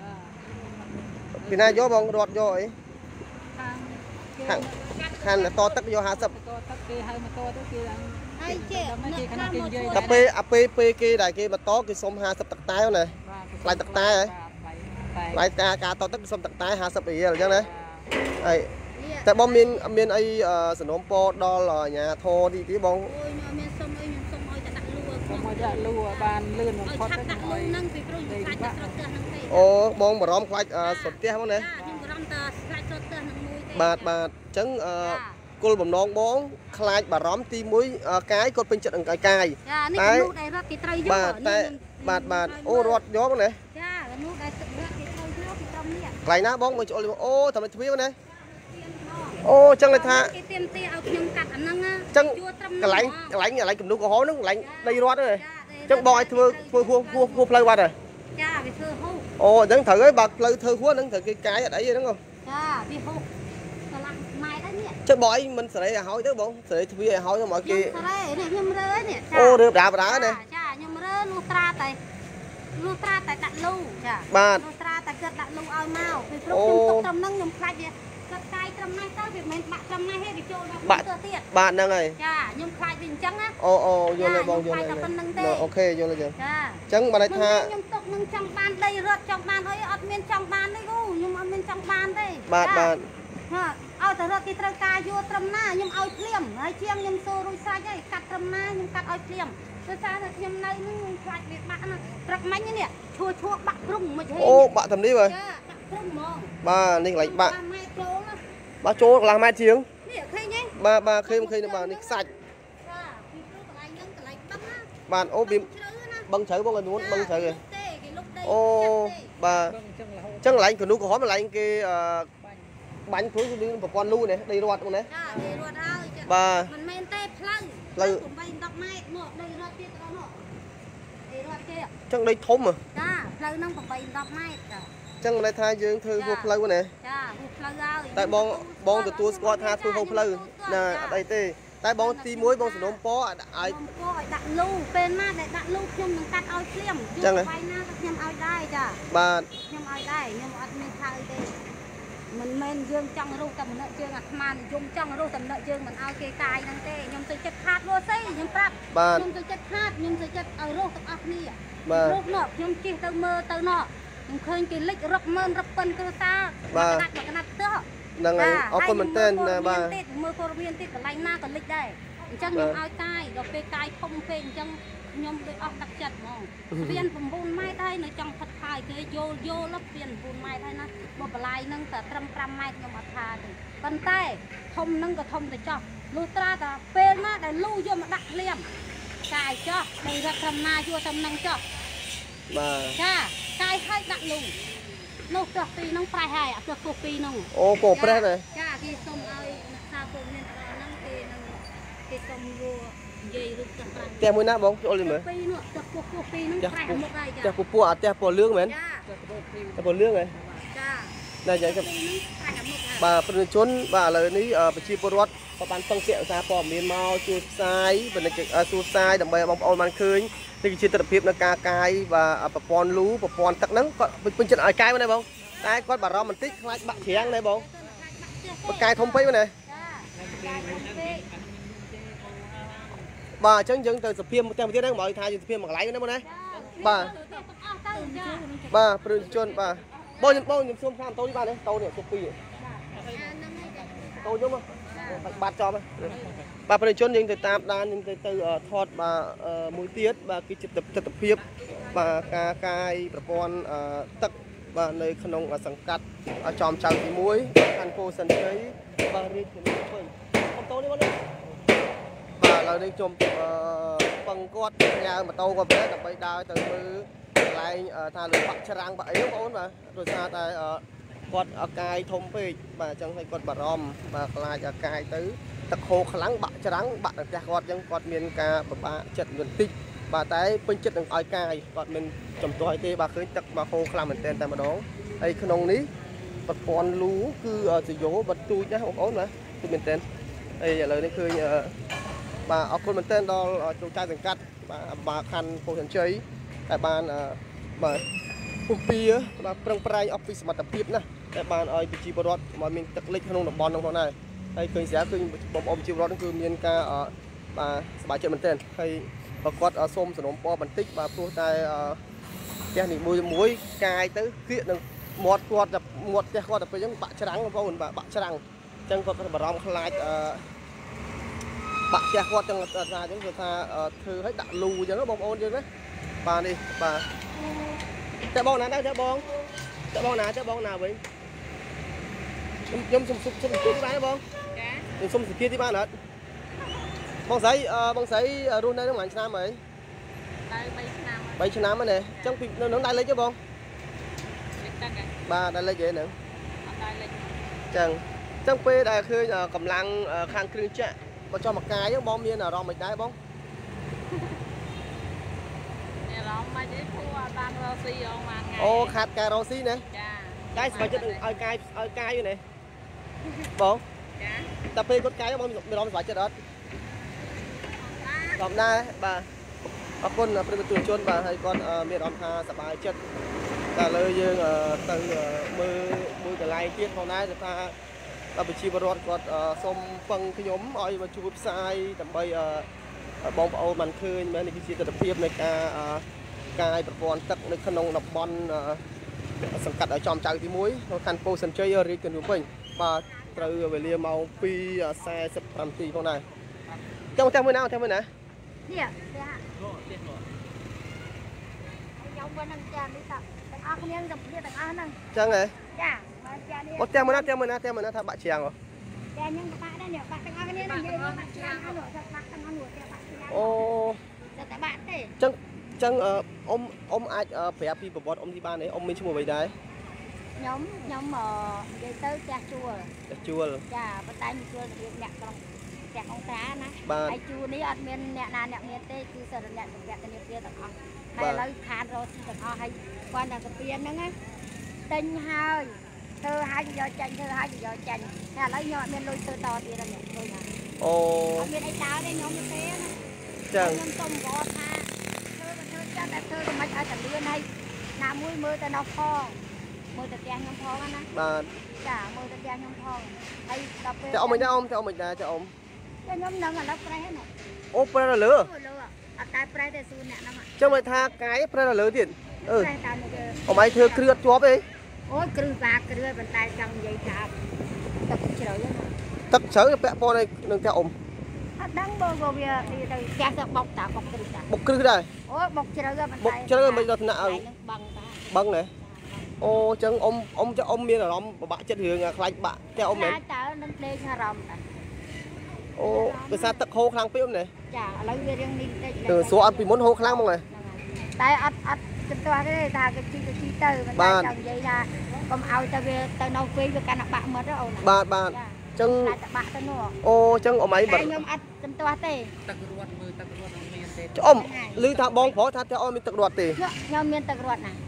vì nay vô bóng rót vô ấy ខាង khăn là to tắc vô hai sắp តទឹកគេហៅមកតទៅគេហើយចេះអ្នកខ្លះមកជួយ cà phê à phê phê kia đại kia mà to cái xôm hai sắp tắc tái này lại tắc tái ấy lại cả cả to tắc xôm tắc tái hai sắp gì rồi chứ này ấy tại bom miên miên ấy sản phẩm po đo là nhà thô đi tí bóng អូយខ្ញុំមានសុំអីខ្ញុំសុំឲ្យតែដាក់លូឲ្យខ្ញុំមកដាក់លូបានលឿនបំឲ្យផុតឆាប់ដាក់លូហ្នឹងពីព្រោះខ្ញុំខ្លាចតែស្រត់ទើសហ្នឹងទេ ô bong mà rom khoai sột tia không này ចាខ្ញុំបារម្ភតែខ្លាចស្រត់ទើសហ្នឹងមួយទេបាទបាទអញ្ចឹងអឺគោលបំណងបងខ្លាចបារម្ភទីមួយកាយគាត់ពេញចិត្តនឹងកាយកាយចានេះគឺនោះដែលរត់គេត្រូវយកបាទតែបាទបាទអូរត់យកណាចានោះដែលទឹករត់គេត្រូវយកពីត្រឹមនេះកន្លែងណាបងមកចូលអូតែមិនទ្វារណាអូអញ្ចឹងเลยថាគេទៀមទាឲ្យខ្ញុំកាត់អាហ្នឹងអញ្ចឹងជួត្រឹមកន្លែងកន្លែងកន្លែងគំនូកកំហុសហ្នឹងកន្លែងដីរត់ហ្នឹងអញ្ចឹងបងឲ្យធ្វើធ្វើហួហួហួផ្លូវបាត់ហើយចាវាធ្វើហូបអូអញ្ចឹងត្រូវហើយបើផ្លូវធ្វើហួហ្នឹងត្រូវគេកាយអត់អីហ្នឹងចាវាហូបកន្លះម៉ែដែរនេះចុះបងអីមិនសេរីឲ្យហើយទៅបងសេរីទ្វារឲ្យហើយទៅមកគេខ្ញុំស្រែនេះខ្ញុំរើនេះអូរើបដាបដាណាចាខ្ញុំរើលូត្រាតែលូត្រាតែដាក់លូចាបាទលូត្រាតែគិតដាក់លូឲ្យមកពីព្រោះខ្ញុំទុកត្រឹមហ្នឹងខ្ញុំខ្លាចវាគិតកាយត្រឹមនេះទៅវាមិនបាក់ត្រឹមនេះទេវាចូលដល់ទៅទៀតបាទហ្នឹងហើយចាខ្ញុំខ្លាចវាអញ្ចឹងណាអូអូយល់ហើយបងយល់ហើយអូខេយល់ហើយចាអញ្ចឹងបានន័យថាខ្ញុំទុកនឹងចង់បានដីរត់ចង់បានអីអត់មានចង់បានទេគូខ្ញុំអត់មានចង់បានទេបាទបាទហ่าឲ្យតែរត់គេត្រូវការយកត្រឹមណាខ្ញុំឲ្យភ្លាមហើយជាងខ្ញុំសូរួចស្រេចហើយកាត់ត្រឹមណាខ្ញុំកាត់ឲ្យភ្លាមដោយសារតែខ្ញុំនៅនឹងខ្ញុំខ្លាចវាបាក់ណាព្រឹកមិញនេះឈួឈួបាក់ព្រំមិនហេអូបាក់តាមនេះបើចាបាក់ព្រំហ្មងបាទនេះកន្លែងបាក់ម៉ែចូលណាបាក់ចូលកន្លះម៉ែត្រជាងនេះឃើញទេ ba ba khi khi nào bà đi sạch bạn ô bìm băng chở băng là muốn băng chở kìa ô bà chắc là anh còn nuôi có hỏi mà lại cái bánh cuối đi một con lu này đầy ruột luôn đấy bà là chắc đây thốn mà chắc đây thay dương thư vô plei này tại bong bong từ tua squat tha thư vô plei nè đây tê tại bong ti muối bong sườn nôm pó ai đặt lưu bên má để đặt lưu nhom đừng cắt ao xiêm chẳng này nhom ao đaiจ้ะ bà nhom ao đai nhom ăn men thay đây mình men dương trong râu tầm nợ dương ngặt màn dùng trong râu tầm nợ dương mình ao kê cài năng tê nhom từ chất khát vô xây nhom prap nhom từ chất khát nhom từ chất ở râu tập ấp nè râu nọ nhom chi từ mơ từ nọ nhom khơi cái lịch rập mơn rập pân cơ ta bà đặt mà cái nát tơ năng này ở con mình tên bà mơ cô viên tết cái lạnh na cái lịch đây chẳng nhom ao cài rồi kê cài không phê chẳng nhom được ấp đặc chặt mong viênผมบุญไม้ไทยในจังพัดพายเคยโยโยแล้วเปลี่ยนบุญไม้ไทยนะบ่ปลายนึงแต่ตรำตรำไม้ยมอัฐาดิกันใต้ทมนึงก็ทมแต่จ่อลูตราแต่เป็นนะแต่ลู่โยมดักเลี่ยมกายจ่อในรัฐนาโยทำนังจ่อจ้ากายให้ดักลู่ลูกจ่อปีน้องปลายหายอ่ะจ่อตัวปีน้องโอ้โหแปรเลยจ้าที่ส้มเอาซาโกเมนตรานั่งเตนังที่ส้มรัวเจ้ามือหน้าบ้องโอ้ยเหมือนเจ้าปูปูอ่ะเจ้าปูเรื่องเหมือนเจ้าปูเรื่องไงได้ยังกับbà phần chốn bà lời ní ở bên chi bồ rót có bán phân kẹo ra bỏ miền màu chua sai bên này chua sai đầm bè bông ôn man khơi thì chi tập hiệp nó ca cay và bà pon lú bà pon tắc nắng có bên chân ở cay bên này bông cay con bà ro mình tích lại bạn chén này bông bà cay thông phí bên này bà chân chân từ tập phim theo một đấy mọi thay từ phim bằng lái nữa này bà bà phần chốn bà bao nhiêu bao nhiêu xôm phan tôi đi bà đấy tôi này chụp pì tôi giống không bạt cho mà bà phần chốn những từ tam đan những từ từ thọt bà mũi tiết bà cái chụp tập tập phim bà ca cay bà con tắc bà nơi khăn ông ở sẵn cắt ở tròm trăng thì muối ăn khô sần cháy bà rít thì không tôi đi bao nhiêu bà là đi chụp phần quạt nhà mà tôi qua bé là bay đào từ mưa lại thà lửa bạc trăng bạc yếu ổn mà rồi xa tại quạt ở cài thông phê bà chẳng hay quạt bà rom bà lại ở cài tứ tắc khô kháng bạc trắng bạc được quạt chẳng quạt miền ca bà chật gần tích bà tái bên chất đừng ai cài quạt mình chồng tôi tê bà khơi tắc bà khô kháng mình tên tại mà đó đây khăn ông ní bật con lú cứ ở từ dỗ bật tôi nhá không ổn mà tôi mình tên đây giờ lời nó khơi bà ở con mình tên đó trong trai rừng cắt bà bà khăn phô hình chơi tại bàn bà phun pia bà prang prai office mặt tập tiếp nè tại bàn ở vị trí bờ rót mà mình tật lịch không được bòn trong này hay khơi giá khơi bom ôm chiều rótคือmiền ca ở bà bài chuyện mình tên hay bà quát ở xôm sản phẩm po bản tích bà phô tai cái này mùi muối cài tới kiện đừng một quạt đập một cái quạt đập với những bạn trắng không bà bạn trắng chân quạt bà rong khai bạn cha quạt trong ra chúng người ta thử hết đạn lù cho nó bông ôn chứ đấy bà đi bà chạy bong nào đấy chạy bong chạy bong nào chạy bong nào vậy nhôm xung xung xung kia đi bán không xung kia đi bán nữa bong sấy bong sấy run đây nó mạnh nam vậy bảy trăm năm này trong nó nó đây lấy chứ bong bà đây lấy gì nữa chẳng trong quê đây khơi cầm lăng khang kêu chạy mà cho một cái chứ bom miên là rong mịch đáy bông ô khát cà rô xí nè cái phải chết ơi cay ơi cay như này bông tập phê con cái bông mình rong phải chết đó còn na bà bà con là phần tuổi chôn bà hay con miền rong hà sập bài chết là lời dương từ mưa mưa từ lai tiết hôm nay được ta bà bị chi bờ rót quạt xôm phân cái nhóm oi mà chụp sai tầm bay bom ôn màn khơi mà này cái chi tập phim này ca cài bật bòn tắc này khăn ông đập bòn sẵn cắt ở trong trái thì muối nó khăn po sân chơi ở đây cần mình và từ về liền màu pi xe sập làm gì con này trong theo bên nào theo bên này chăng này có theo bên nào theo bên nào theo bên nào thằng bạn chàng rồi ô chẳng chẳng ông ông ai phải pi bảo ông đi ban đấy ông mình chung một vậy đấy nhóm nhóm mà dây tới cha chua chua cha bắt tay chua việc nhặt con nhặt con cá nè ai chua ní ăn miên nhặt nà nhặt miên tê cứ sợ nhặt nhặt cái nhặt kia tao hay lấy khan rồi tao hay quan là cái tiền đó á tinh hơi từ hai giờ chành từ hai giờ chành hay lấy nhọ miên lôi từ to tiền là nhặt thôi nè ồ miên ai tao đây nhóm như thế nè chẳng nhóm tôm bò tha thơ thơ cha đẹp thơ cái mấy ai thành lươn hay nà mũi mưa tao nó kho mưa tao trang nhóm kho á bà cả mưa tao trang nhóm kho hay đập cho ông mình đó ông cho ông mình là cho ông cho nhóm nâng là lớp pre hết này ô pre là lửa ở tại pre thì xui nè nó mà cho mày tha cái pre là lửa tiền ừ pre tao này ông mày thừa cưa chóp đi ôi cưa bạc cưa bàn tay trong dây chạp tập chở vậy nè tất sớ cái po này đừng theo ông đang bơ bơ bia đi đây xe sẽ bọc tả bọc cưa tả bọc cưa đây ôi bọc chở ra bàn bọc tay chở bây giờ nạ bằng băng này ô chẳng ông ông cho ông miên là ông bạn chất hưởng à khai bạn theo ông này tao nên lên ra rầm ô cái sao tật hô khang phim này chả lấy về riêng đi từ số ăn bị muốn hô khang không này tại ắt ắt chúng tôi cái này ta cái chi cái chi từ bàn tay trong dây ra còn ao ta về ta nấu quê với cả nạp bạc mất rồi bạn bạn chân bạc ta nữa ô chân ông ấy bật nhưng ắt chúng tôi tê cho ông lưu thà bong phó thà theo ông mình tật ruột thì nhưng miền tật ruột này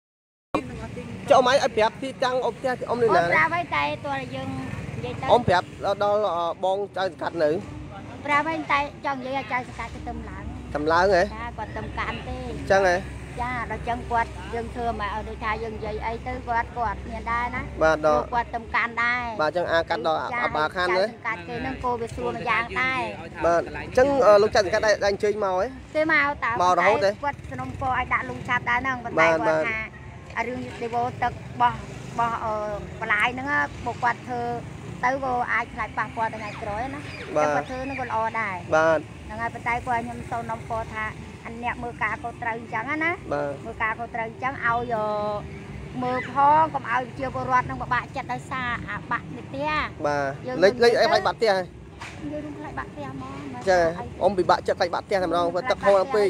cho ông ấy phép thì trang ông theo ông này nè ra với tay tôi là dương ông phép đó là bong chơi cắt nữ ra với tay trong dây chơi cắt cái tôm láng tầm lá này còn tôm can tê chăng này cha rồi chân quạt dương thưa mà ở đây thay dương dây ấy tới quạt quạt miền đai đó bà đó quạt tôm can đai bà chân a cắt đó bà khan đấy cắt cái nâng cô về xuồng giang đai bà chân lúc chân cắt đây anh chơi màu ấy chơi màu tạo màu đó đấy quạt nông cô ai đã lung chặt đá nâng bàn tay quạt hà ở riêng đi vô tật bò bò ở lại nữa bộ quạt thơ tới vô ai lại bạc qua từ ngày rồi nó quạt thơ nó còn o đài bà ngày bàn tay qua nhâm sâu nông cô tha anh nẹt mưa cá cô trời trắng á ná mưa cá cô trời trắng ao giờ mưa phong còn ao chiều cô rót nông bạn chặt đây xa à bạn đi tia bà lấy lấy em phải bạn tia như đúng lại bạn tia mà trời ông bị bạn chặt phải bạn tia làm đâu và tập thôi ông pin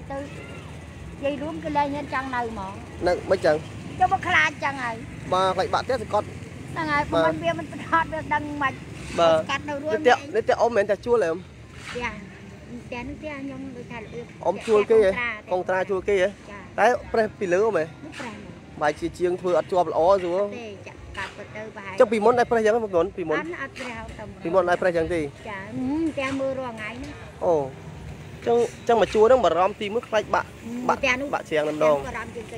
dây đúng cái lên nhân trăng này mà nè mấy chừng cho bác khai trăng này bà phải bạn tia thì con thằng này con bia mình hot được đăng mạch bà cắt đầu luôn để để để ôm mình ta chua lại không ôm chua cái gì con tra chua cái gì đấy pre bị lứa mày bài chỉ chiêng thôi ở chua lỏ rồi chắc bị món này pre chẳng một món bị món bị món này pre chẳng gì mưa rồi ngày nữa ồ chẳng chẳng mà chua đó mà rom tim mức phải bạn bạn bạn chèn làm đòn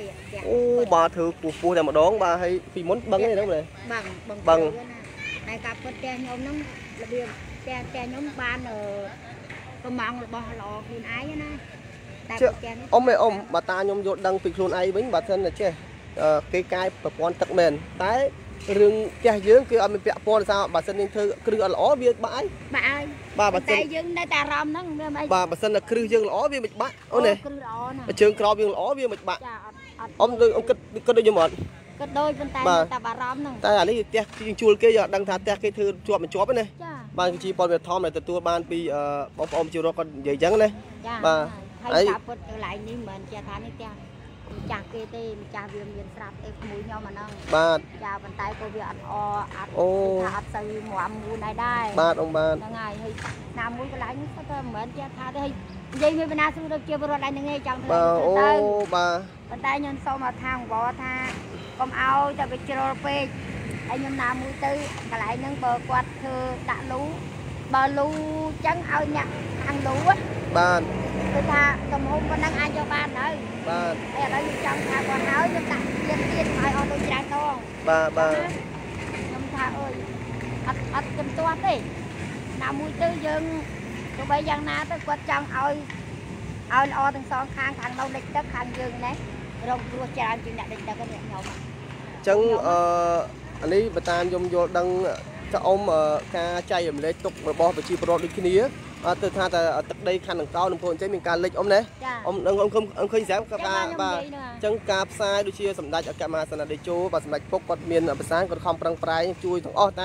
ô bà thử của phu này mà đón bà hay vì món băng này đó này bằng bằng này cặp con tre nhóm nó là biên tre tre nhóm ban ở có mong là bò lòខ្លួនឯងណា ông ơi ông bà ta nhom dột đăng bịខ្លួនឯងវិញbà thân là chứ cái cái bà con tật mền tái rừng che dưỡng kia ông bị bẹo sao bà thân nên thư cứ lõ bia bãi bà ơi bà bà thân dương đây ta rom nó bà bà thân là cứ dương lõ bia mịch bãi ô này trường cò bia lõ bia mịch bãi ông ông cất cất đôi như một cất đôi bên tay ta bà rom nó tay là lấy che chua kia giờ đăng thà che cái thư chua mình chóp này ban chi bọn Việt Thom này từ tua ban pi bóng ông chiều đó còn dày trắng này bà ấy lại ní mình cha thà ní tia cha kê tê cha viêm viêm sạp tê mũi nhau mà nâng bà cha bàn tay cô việc ăn o ăn thà xây mỏm mù này đây bà ông bà ngày hay nam mũi cái lại ní sao mến cha thà đây dây người bên nào xưa được chưa vừa lại nghe chồng bà ô bà bàn tay nhân sau mà thang bò tha con ao cho cái chiro pe anh em nam mũi tư cái lại nâng bờ quạt thưa đã lú bờ lú trắng ao nhặt ăn lú á bà tôi tha tầm hôm con đang ai cho ban đấy bà đây ở đây trong tha con áo cho tặng tiên tiên phải ở tôi trái to bà bà nhom tha ơi ắt ắt cầm toa đi nam mũi tư dương tụi bây giờ na tới quạt trong ao ao o từng son khang thằng đâu địch đất khang dương đấy rồi đua tràn chuyện nhận định đã có nhận nhau chân anh ấy bà ta dùng vô đăng cho ông ca chay làm lấy tục mà bỏ vào chi pro đi kia từ tha ta tận đây khăn đằng cao đồng chế mình ca lịch ông đấy ông ông không ông khơi dám các ba ba chân cà sai đôi chia sầm đại ở cả mà sân để chú và sầm đại phúc quạt miền ở sáng còn không prang prai chui thằng o đấy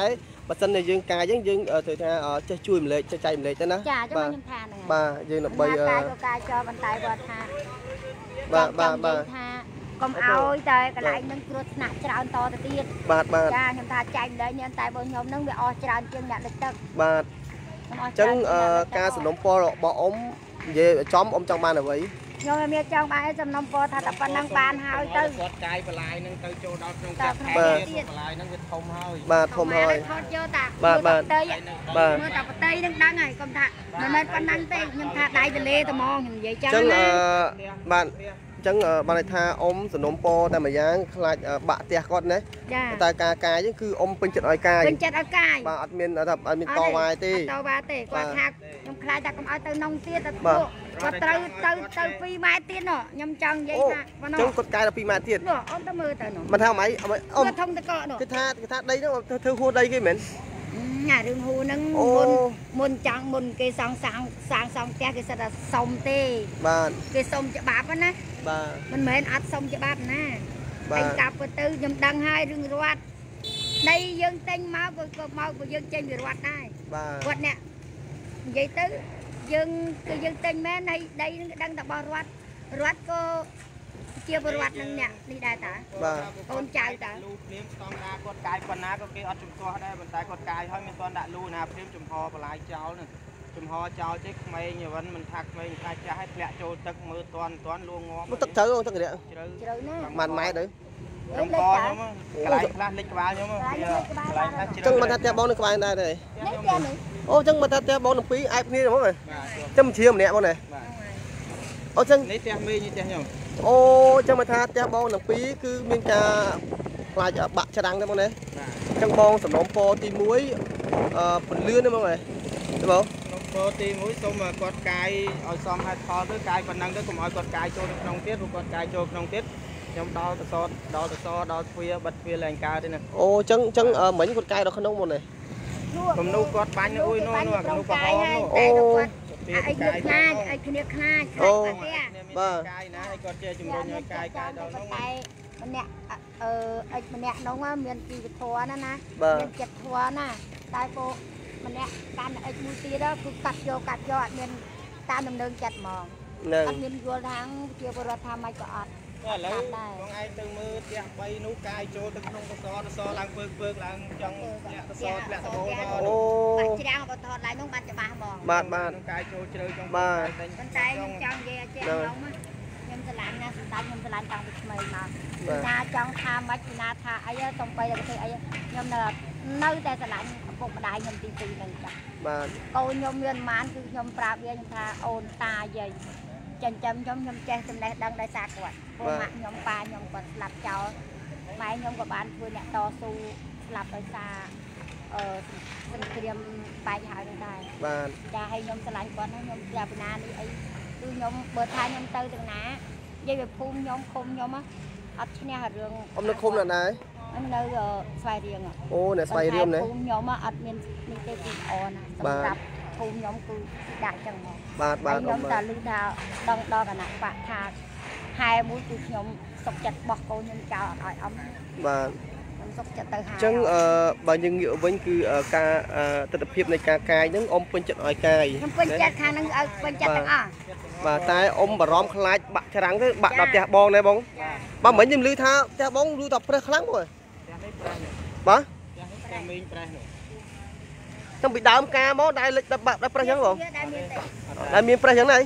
បើសិនតែយើងកាយយើងយើងធ្វើថាចេះជួយម្លែកចេះចែកម្លែកទៅណាចាចាំខ្ញុំថាហ្នឹងបាទយើងដើម្បីអឺកាយក៏កាយចោលបន្តែគាត់ថាបាទបាទបាទថាកុំឲ្យតែកន្លែងនឹងគ្រោះថ្នាក់ច្រើនតទៅទៀតបាទបាទចាខ្ញុំថាចែកម្លែកញ៉ាំតែបើខ្ញុំនឹងវាអស់ច្រើនជាងអ្នកដឹកទឹកបាទអញ្ចឹងការសំណុំពររបស់អ៊ំនិយាយចំអ៊ំចង់បានអ្វីខ្ញុំមានចង់បានសំណុំពរថាតែប៉ុណ្ណឹងបានហើយទៅគាត់កាយបន្លាយនឹងទៅចូលដល់ក្នុងចិត្តខែបន្លាយនឹងវាធំហើយបាទធំហើយថតយកតាបាទបាទទៅបាទមើលតែបតីនឹងដឹងហើយកុំថាមិនមែនប៉ុណ្ណឹងទេខ្ញុំថាដៃទលេតែហ្មងខ្ញុំនិយាយចឹងអញ្ចឹងណាបាទអញ្ចឹងបានន័យថាអ៊ំសំណុំពរតែម្យ៉ាងខ្លាចបាក់ផ្ទះគាត់ណាចាតែការកាយហ្នឹងគឺអ៊ំពេញចិត្តឲ្យកាយពេញចិត្តឲ្យកាយបាទអត់មានថាអត់មានតវ៉ាទេអត់តវ៉ាទេគាត់ថាខ្ញុំខ្លាចតែកុំឲ្យទៅនងទៀតទៅបាទគាត់ត្រូវទៅទៅពីរម៉ែត្រទៀតនោះខ្ញុំចង់និយាយអូថាប៉ុណ្ណោះអញ្ចឹងគាត់កាយដល់ពីរម៉ែត្រទៀតនោះអ៊ំទៅមើលទៅនោះមិនថាអីអីអ៊ំគាត់ធំតកកនោះគឺថាគឺថាដីហ្នឹងធ្វើធ្វើហួសដីគេមែនអារឿងហូរហ្នឹងអូមុនមុនចង់មុនគេសង់សាងសាងសង់ផ្ទះគេសិតតែសុំទេបាទគេសុំច្បាប់ណាបាទមិនមែនអត់សុំច្បាប់ណាបាទឯងកាប់ទៅទៅខ្ញុំដឹងហើយរឿងរដ្ឋដីយើងទិញមកក៏ក៏មកក៏យើងចេញពីរដ្ឋដែរបាទគាត់អ្នកនិយាយទៅយើងគឺយើងទិញមែនហើយដីនឹងដឹងតែរបស់រដ្ឋរដ្ឋក៏ជាពលរដ្ឋនឹងអ្នកនេះដែរតាបាទកូនចៅតាលូព្រាមស្តង់ដារគាត់កាយប៉ុណ្ណាក៏គេអត់ជំទាស់ដែរប៉ុន្តែគាត់កាយហើយមានគាត់ដាក់លូណាព្រាមចំហបន្លាយចោលនឹងចំហចោលទេក្មេងយវិនមិនថាក្មេងថាចាស់ឲ្យធ្លាក់ចូលទឹកមើលតន់តន់លួងងាប់មកទឹកត្រូវទឹករាក់ជ្រៅជ្រៅណាស់បានម៉ែទៅខ្ញុំកខ្ញុំកន្លែងខ្លះលិចក្បាលខ្ញុំកន្លែងខ្លះអញ្ចឹងមិនថាផ្ទះបងនៅក្បែរដែរទេនេះផ្ទះនេះអូអញ្ចឹងមិនថាផ្ទះបងទាំងពីរឯបគ្នាហ្មងហ៎បាទចាំជ្រាម្នាក់បងណាបាទអូអញ្ចឹងនេះផ្ទះមេនេះផ្ទះខ្ញុំអូអញ្ចឹងមិនថាផ្ទះបងទាំងពីរគឺមានការខ្លាចបាក់ច្រាំងទេបងណាបាទអញ្ចឹងបងសំណុំពរទីមួយអឺពន្លឿនទេបងហ៎ទេបងក្នុងពរទីមួយសូមគាត់កាយឲ្យសមហេតុផលទៅកាយប៉ុណ្ណឹងទៅកុំឲ្យគាត់កាយចូលក្នុងទៀតព្រោះគាត់កាយចូលក្នុងទៀតខ្ញុំដល់ទៅសតដល់ទៅសដល់ទ្វាបិទទ្វាលែងកើតទេណាអូអញ្ចឹងអញ្ចឹងមិញគាត់កាយដល់ក្នុងបងណាគំនូគាត់បាញ់នៅអ៊ុយនោះនោះគំនូប្រហោងនោះអូអូអីគ្នាខ្លាចអីគ្នាខ្លាចអូបាទកាយណាឲ្យគាត់ជាជំរុញឲ្យកាយកាយដល់នោះតែម្នាក់អឺអិចម្នាក់នោះមានជីវធម៌ណាណាបាទមានចិត្តធម៌ណាតែពោម្នាក់កាន់អិចមួយទៀតគឺកាត់យកកាត់យកអត់មានតាមដំណើរចិត្តហ្មងហ្នឹងអត់មានយល់ថាជាបរិវត្តថាម៉េចក៏អត់ឥឡូវបងឯងទៅមើលផ្ទះបីនោះកាយចូលទៅក្នុងកសតសឡើងពើពើឡើងចង់លាក់កសតលាក់ដបោលមកអូបាច់ច្រាំងបើថតឡើងនោះបានច្បាស់ហ្មងបាទបាទកាយចូលជ្រៅចង់ប៉ុន្តែខ្ញុំចង់និយាយឲ្យចេះខ្ញុំខ្ញុំស្រឡាញ់ណាសម្ដេចខ្ញុំស្រឡាញ់តាំងពីក្មេងមកណាចង់ថាម៉េចពីណាថាអីសំបីតែធ្វើអីខ្ញុំនៅនៅតែស្រឡាញ់ឪពុកម្ដាយខ្ញុំទីពីរហ្នឹងចាបាទកូនខ្ញុំមានប្រហែលគឺខ្ញុំប្រាប់វាខ្ញុំថាអូនតាយាយចិញ្ចឹមខ្ញុំខ្ញុំចេះចំណេះដឹងដោយសារគាត់ព្រោះម៉ាក់ខ្ញុំប៉ាខ្ញុំគាត់ស្លាប់ចោលម៉ែខ្ញុំក៏បានធ្វើអ្នកតស៊ូស្លាប់ដោយសារអឺសង្គ្រាមបែកហើយនឹងដែរបាទចាឲ្យខ្ញុំឆ្លាញ់គាត់ណាខ្ញុំជាពីណានេះអីគឺខ្ញុំបើថាខ្ញុំទៅទាំងណានិយាយពីភូមិខ្ញុំឃុំខ្ញុំអត់ឈ្នះរឿងអ៊ំនៅឃុំណាដែរនៅស្វាយរៀងអូអ្នកស្វ័យរៀមណាភូមិខ្ញុំអត់មាននេះទេគឺល្អណាសម្រាប់ភូមិខ្ញុំគឺដាក់ចឹងមកបាទបាទខ្ញុំតែឮថាដឹងដល់គណៈបកថាហែមួយគឺខ្ញុំសុកចិត្តបោះកូនខ្ញុំចោលអត់ឲ្យអ៊ំបាទខ្ញុំសុកចិត្តទៅហែអញ្ចឹងអឺបើយើងងាកវិញគឺការទស្សនវិជ្ជានៃការកាយហ្នឹងអ៊ំពេញចិត្តឲ្យកាយខ្ញុំពេញចិត្តខាងហ្នឹងឲ្យពេញចិត្តទាំងអស់បាទតែអ៊ំបារម្ភខ្លាចបាក់ច្រាំងទៅបាក់ដល់ផ្ទះបងដែរបងបើមិញខ្ញុំឮថាផ្ទះបងឮថាប្រេះខ្លាំងបងផ្ទះនេះប្រេះនេះបាទផ្ទះនេះផ្ទះមីងប្រេះនោះតាំងពីដើមការមកដែរលិចដល់បាក់ដល់ប្រេះចឹងបងដែលមានតែដែរមានប្រេះចឹងដែរ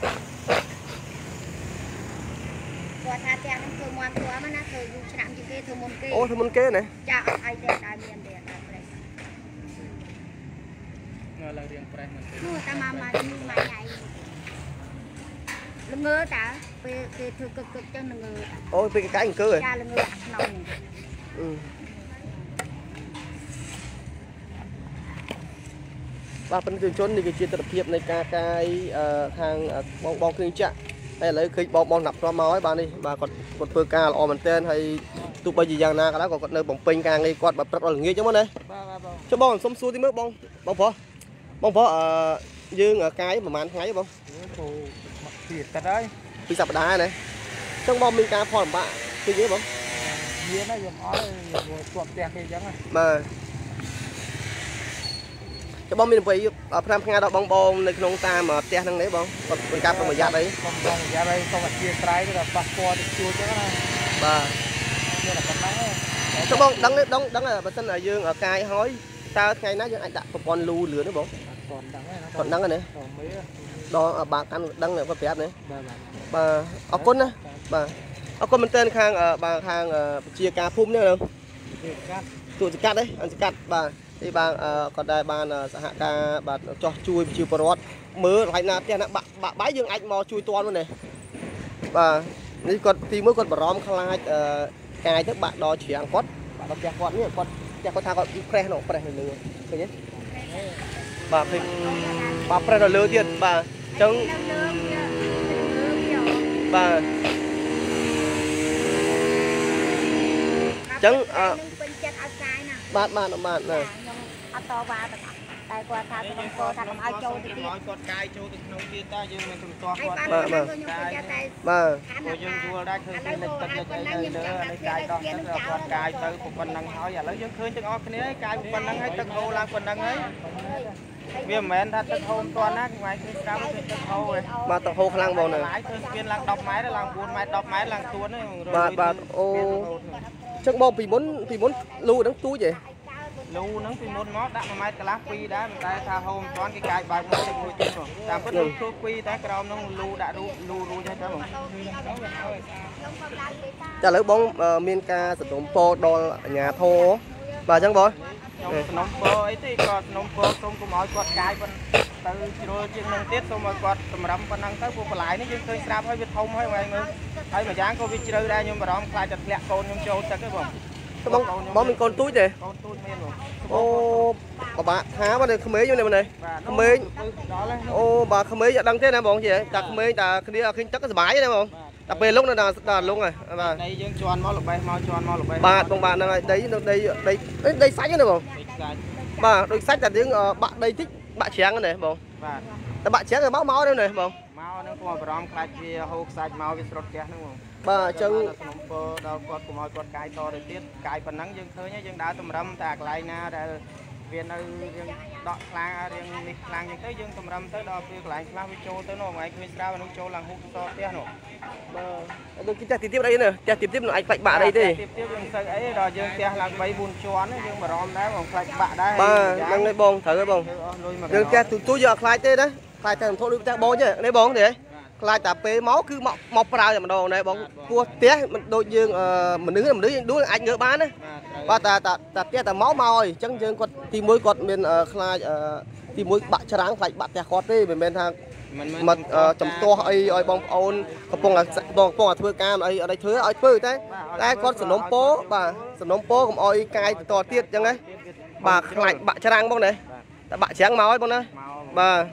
គាត់ថាទាំងហ្នឹងធ្វើមន់ធ្វើមកណាធ្វើយូរឆ្នាំជាងគេធ្វើមុនគេអូធ្វើមុនគេណាចាអត់អីទេដែលមានទេដែលប្រេះនៅឡើងរៀងប្រេះមិនទេនោះតែមកមកនេះមកញ៉ៃល្ងើតាពេលគេធ្វើកឹកកឹកចឹងល្ងើតាអូពេលកាយអង្គើហ៎ចាល្ងើអាខ្នងនេះបាទប្រជាជននេះគឺជាទស្សនវិជ្ជានៃការកាយខាងបងបងគ្រឿងចាក់តែឥឡូវឃើញបងបងដាក់ព្រមមកហើយបាទនេះបាទគាត់គាត់ធ្វើការល្អមែនទែនហើយទោះបីជាយ៉ាងណាក៏ដោយក៏គាត់នៅបំពេញការងារគាត់បើព្រឹកដល់ល្ងាចចឹងមកណាបាទបាទបងចុះបងសុំសួរទីមើលបងបងប្រុសបងប្រុសអឺយើងកាយប្រហែលថ្ងៃបងពូពីទឹកហើយពីសប្តាហ៍ណាអញ្ចឹងបងមានការផលលំបាកពីទេបងមានហើយយើងអត់គាត់ផ្ទះគេអញ្ចឹងបាទអจะบ้องมีไปพนักงานเราบ้องบ้องในขนมตามาเตี้ยนั่งไหนบ้องเป็นการประมาณยัดđấy บ้องบ้องยัดđấyต้องมาเชียร์ไตรด้วยแบบปัสปอร์ตชิวจังนะ bà นี่แหละกันไหม cho bông đắng đấy đắng đắng là bản thân là dương ở cài hói ta ngày nãy dương anh đặt một con lù lửa nữa bông ก่อนดังไงนะ còn đắng rồi này ก่อนไม่ đó ở bà ăn đắng này có phép này ได้ไหม bà ở con này bà ở con mình tên khang ở bà khang chia cà phum nữa không เด็กกัน tụi chỉ cắt đấy ăn chỉ cắt bà thì bà còn đây bà hạ ca bà cho chui chiều bò mớ lại là tiền bà bà bái dương anh mò chui toan luôn này bàนี่กดตีมือกดบร้อมคลายเอ่อกายทั้งบะดอเฉียงกดบะดอแจกกดนี่กดแจกกดทางกดอีแพร่หนอแพร่หนึ่งเลยเป็นยังบะเพลงบะแพร่เราเลือดเดียดบะจังบะจังอ่ะบาดบาดบาดนะអត់តវ៉ាទាំងអស់តែគាត់ថាក្នុងកោថាកុំឲ្យចូលទៅទៀត nói con cài châu từ nông kia ta dương mình trồng toa ហើយ con បានខ្ញុំខ្ញុំទៅចាតែ bà cô dương chua đã khơi tin lịch tập cho chạy đây nữa này cài đó tức là con cài tới một phần năng hỏi giờ lấy dương khơi từng óc này cài một phần năng ấy từng hồ là phần năng ấy vì mẹ ta từng hôm toàn á ngoài cái sao cái từng hồ ấy bà tập hồ khang bầu này máy thường xuyên làng đọc máy là làng buôn máy đọc máy làng tuôn ấy bà bà ô chắc bông vì muốn vì muốn lưu đắng túi vậy lưu nắng thì muốn mót đã mà máy cái lá phi đã mình ta tha hôm toán cái cài bài một cái mùi chín rồi làm cái lưu thuốc phi ta cái đó nó lưu đã lưu lưu lưu cho cháu trả lời bông miên ca sử dụng po đo nhà thô bà chẳng bó nông bơ ấy thì còn nông bơ xong cũng nói quạt cài vẫn từ rồi chuyện nông tiết xong rồi quạt tầm rắm phần năng tới cuộc lại nó nhưng tôi sao hơi việt thông hay ngoài nữa hay mà dáng cô việt chơi đây nhưng mà đó khai chặt lẹ con nhưng châu chắc cái bông bông bông mình con túi vậy con tôi men rồi ô bà bà há vào đây không mấy vô này mà này không mấy ô bà không mấy đăng thế này bọn gì vậy đặt không mấy ta khi khi chắc cái bãi này không đặt về lúc nó đà luôn rồi bà đây dương tròn mau lục bay mau tròn mau lục bay bà bọn bạn này đấy đây đây đây đây sách này bọn bà đôi sách là tiếng bạn đây thích bạn chén này bọn bạn chén là máu máu đây này bọn mau nó còn rong khai kia hộp sạch mau cái sọt kia đúng không bà chân nông bơ đâu quạt của mọi quạt cài to để tiết cài phần nắng dương thôi nhá dương đá tầm râm tạc lại na để viên nơi dương đọt lang dương nít lang dương tới dương tầm râm tới đó việc lại lang với châu tới nó ngoài kia sao nó châu lang hút to tia nó đôi khi tiếp tiếp đây nè tiếp tiếp tiếp nó anh bạ đây đi tiếp tiếp dương sợi ấy rồi dương tia lang bay buồn chón dương mà rom đá còn khai bạ đá bà đang lấy bông thử cái bông dương kia tụi tôi giờ khai tê đấy khai tê thôi được bông chứ lấy bông thì khai tà pê máu cứ mọc mọc ra mà đồ này bông cua té mình đôi dương mình đứng mình đứng đuôi anh ngựa bán đấy và tà tà tà té tà máu mau rồi chẳng dương con tìm mối con bên khai tìm mối bạn trắng khai bạn té khó tê bên bên thang mà chấm to ấy ấy bông ôn có bông là bông bông là thưa cam ấy ở đây thưa ấy thưa thế đây con sườn nấm pố bà sườn nấm pố cũng oi cay to tiết chẳng đấy bà khai bạn trắng bông này bạn trắng máu ấy bông này bà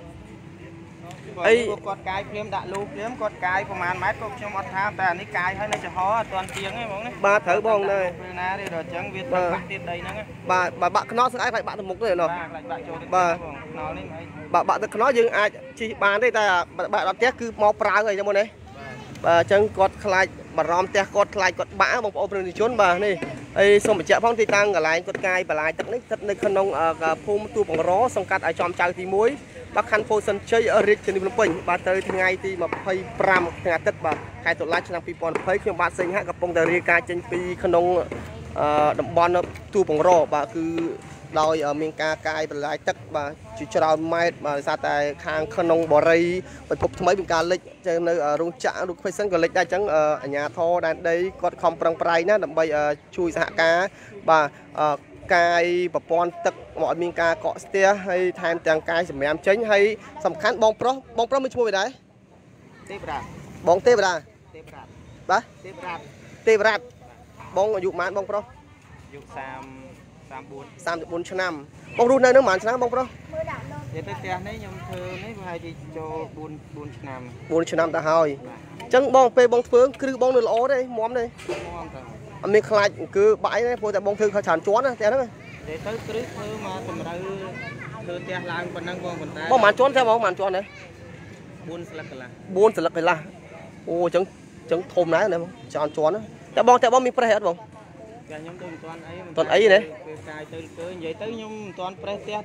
ấy quạt cài phim đã lưu phim quạt càiประมาณ mét cũng trong một thamแต่อันนี้càiให้ในจะฮ้อtoàn tiếng ấy bông này bà thử bông này na đi rồi chẳng việt bạn tiền đây nữa bà bà bạn nó sẽ ai phải bạn từ mục này rồi bà bà bạn từ nó dừng ai chỉ bàn đây ta bạn bạn test cứ mau pra rồi cho môn đấy bà chân quạt khai bà rom test quạt khai quạt bã bông ôm lên trốn bà này ấy xong mà chạy phong thì tăng ở lại quạt cài bà lại tất nick tất nick khăn nông phun tu bằng ró xong cắt ở trong chai thì muối bác khăn phô sân chơi ở rịch trên đường bình bà tới thì ngay thì mà phay pram ngày tết bà khai tổ lái trong phi pon phay khi bà sinh hạ gặp bông tờ rica trên phi khăn nông đầm bon tu bằng ró bà cứ đòi ở miền ca cài bà lại tất bà chỉ cho đào mai bà ra tại khang khăn nông bò rây bà phục mấy miền ca lịch trên nơi ở rung chả được phơi sân của lịch đây chẳng ở nhà thô đang đây còn không prang prai nhá đầm bay chui hạ cá bà cài bà pon tất mọi miền ca cọ stea hay tham trang cài sầm em chính hay sầm khán bong pro bong pro mới chui về đấy tiếp ra bong tiếp ra tiếp ra ba tiếp ra tiếp ra bong dụ mán bong pro dụ sam sam buồn sam buồn cho năm bong run nơi nước mán cho năm bong pro vậy tới tiền đấy nhung thơ đấy hay đi cho buồn buồn cho năm buồn cho năm ta hỏi chẳng bong pe bong phương cứ bong nơi lỗ đây móm đây mình khai cứ bãi đấy thôi tại bong thư khai sản chón á thế đó để tới cứ thơ mà tầm ra thơ tiền làm còn năng con còn ta bong màn chón theo bong màn chón đấy buồn sạc là buồn sạc là ô chẳng chẳng thôm nái này chọn chón á tại bong tại bong mình pre hết bong cả nhóm tôi toàn ấy toàn ấy đấy cài từ vậy tới nhóm toàn pre te tới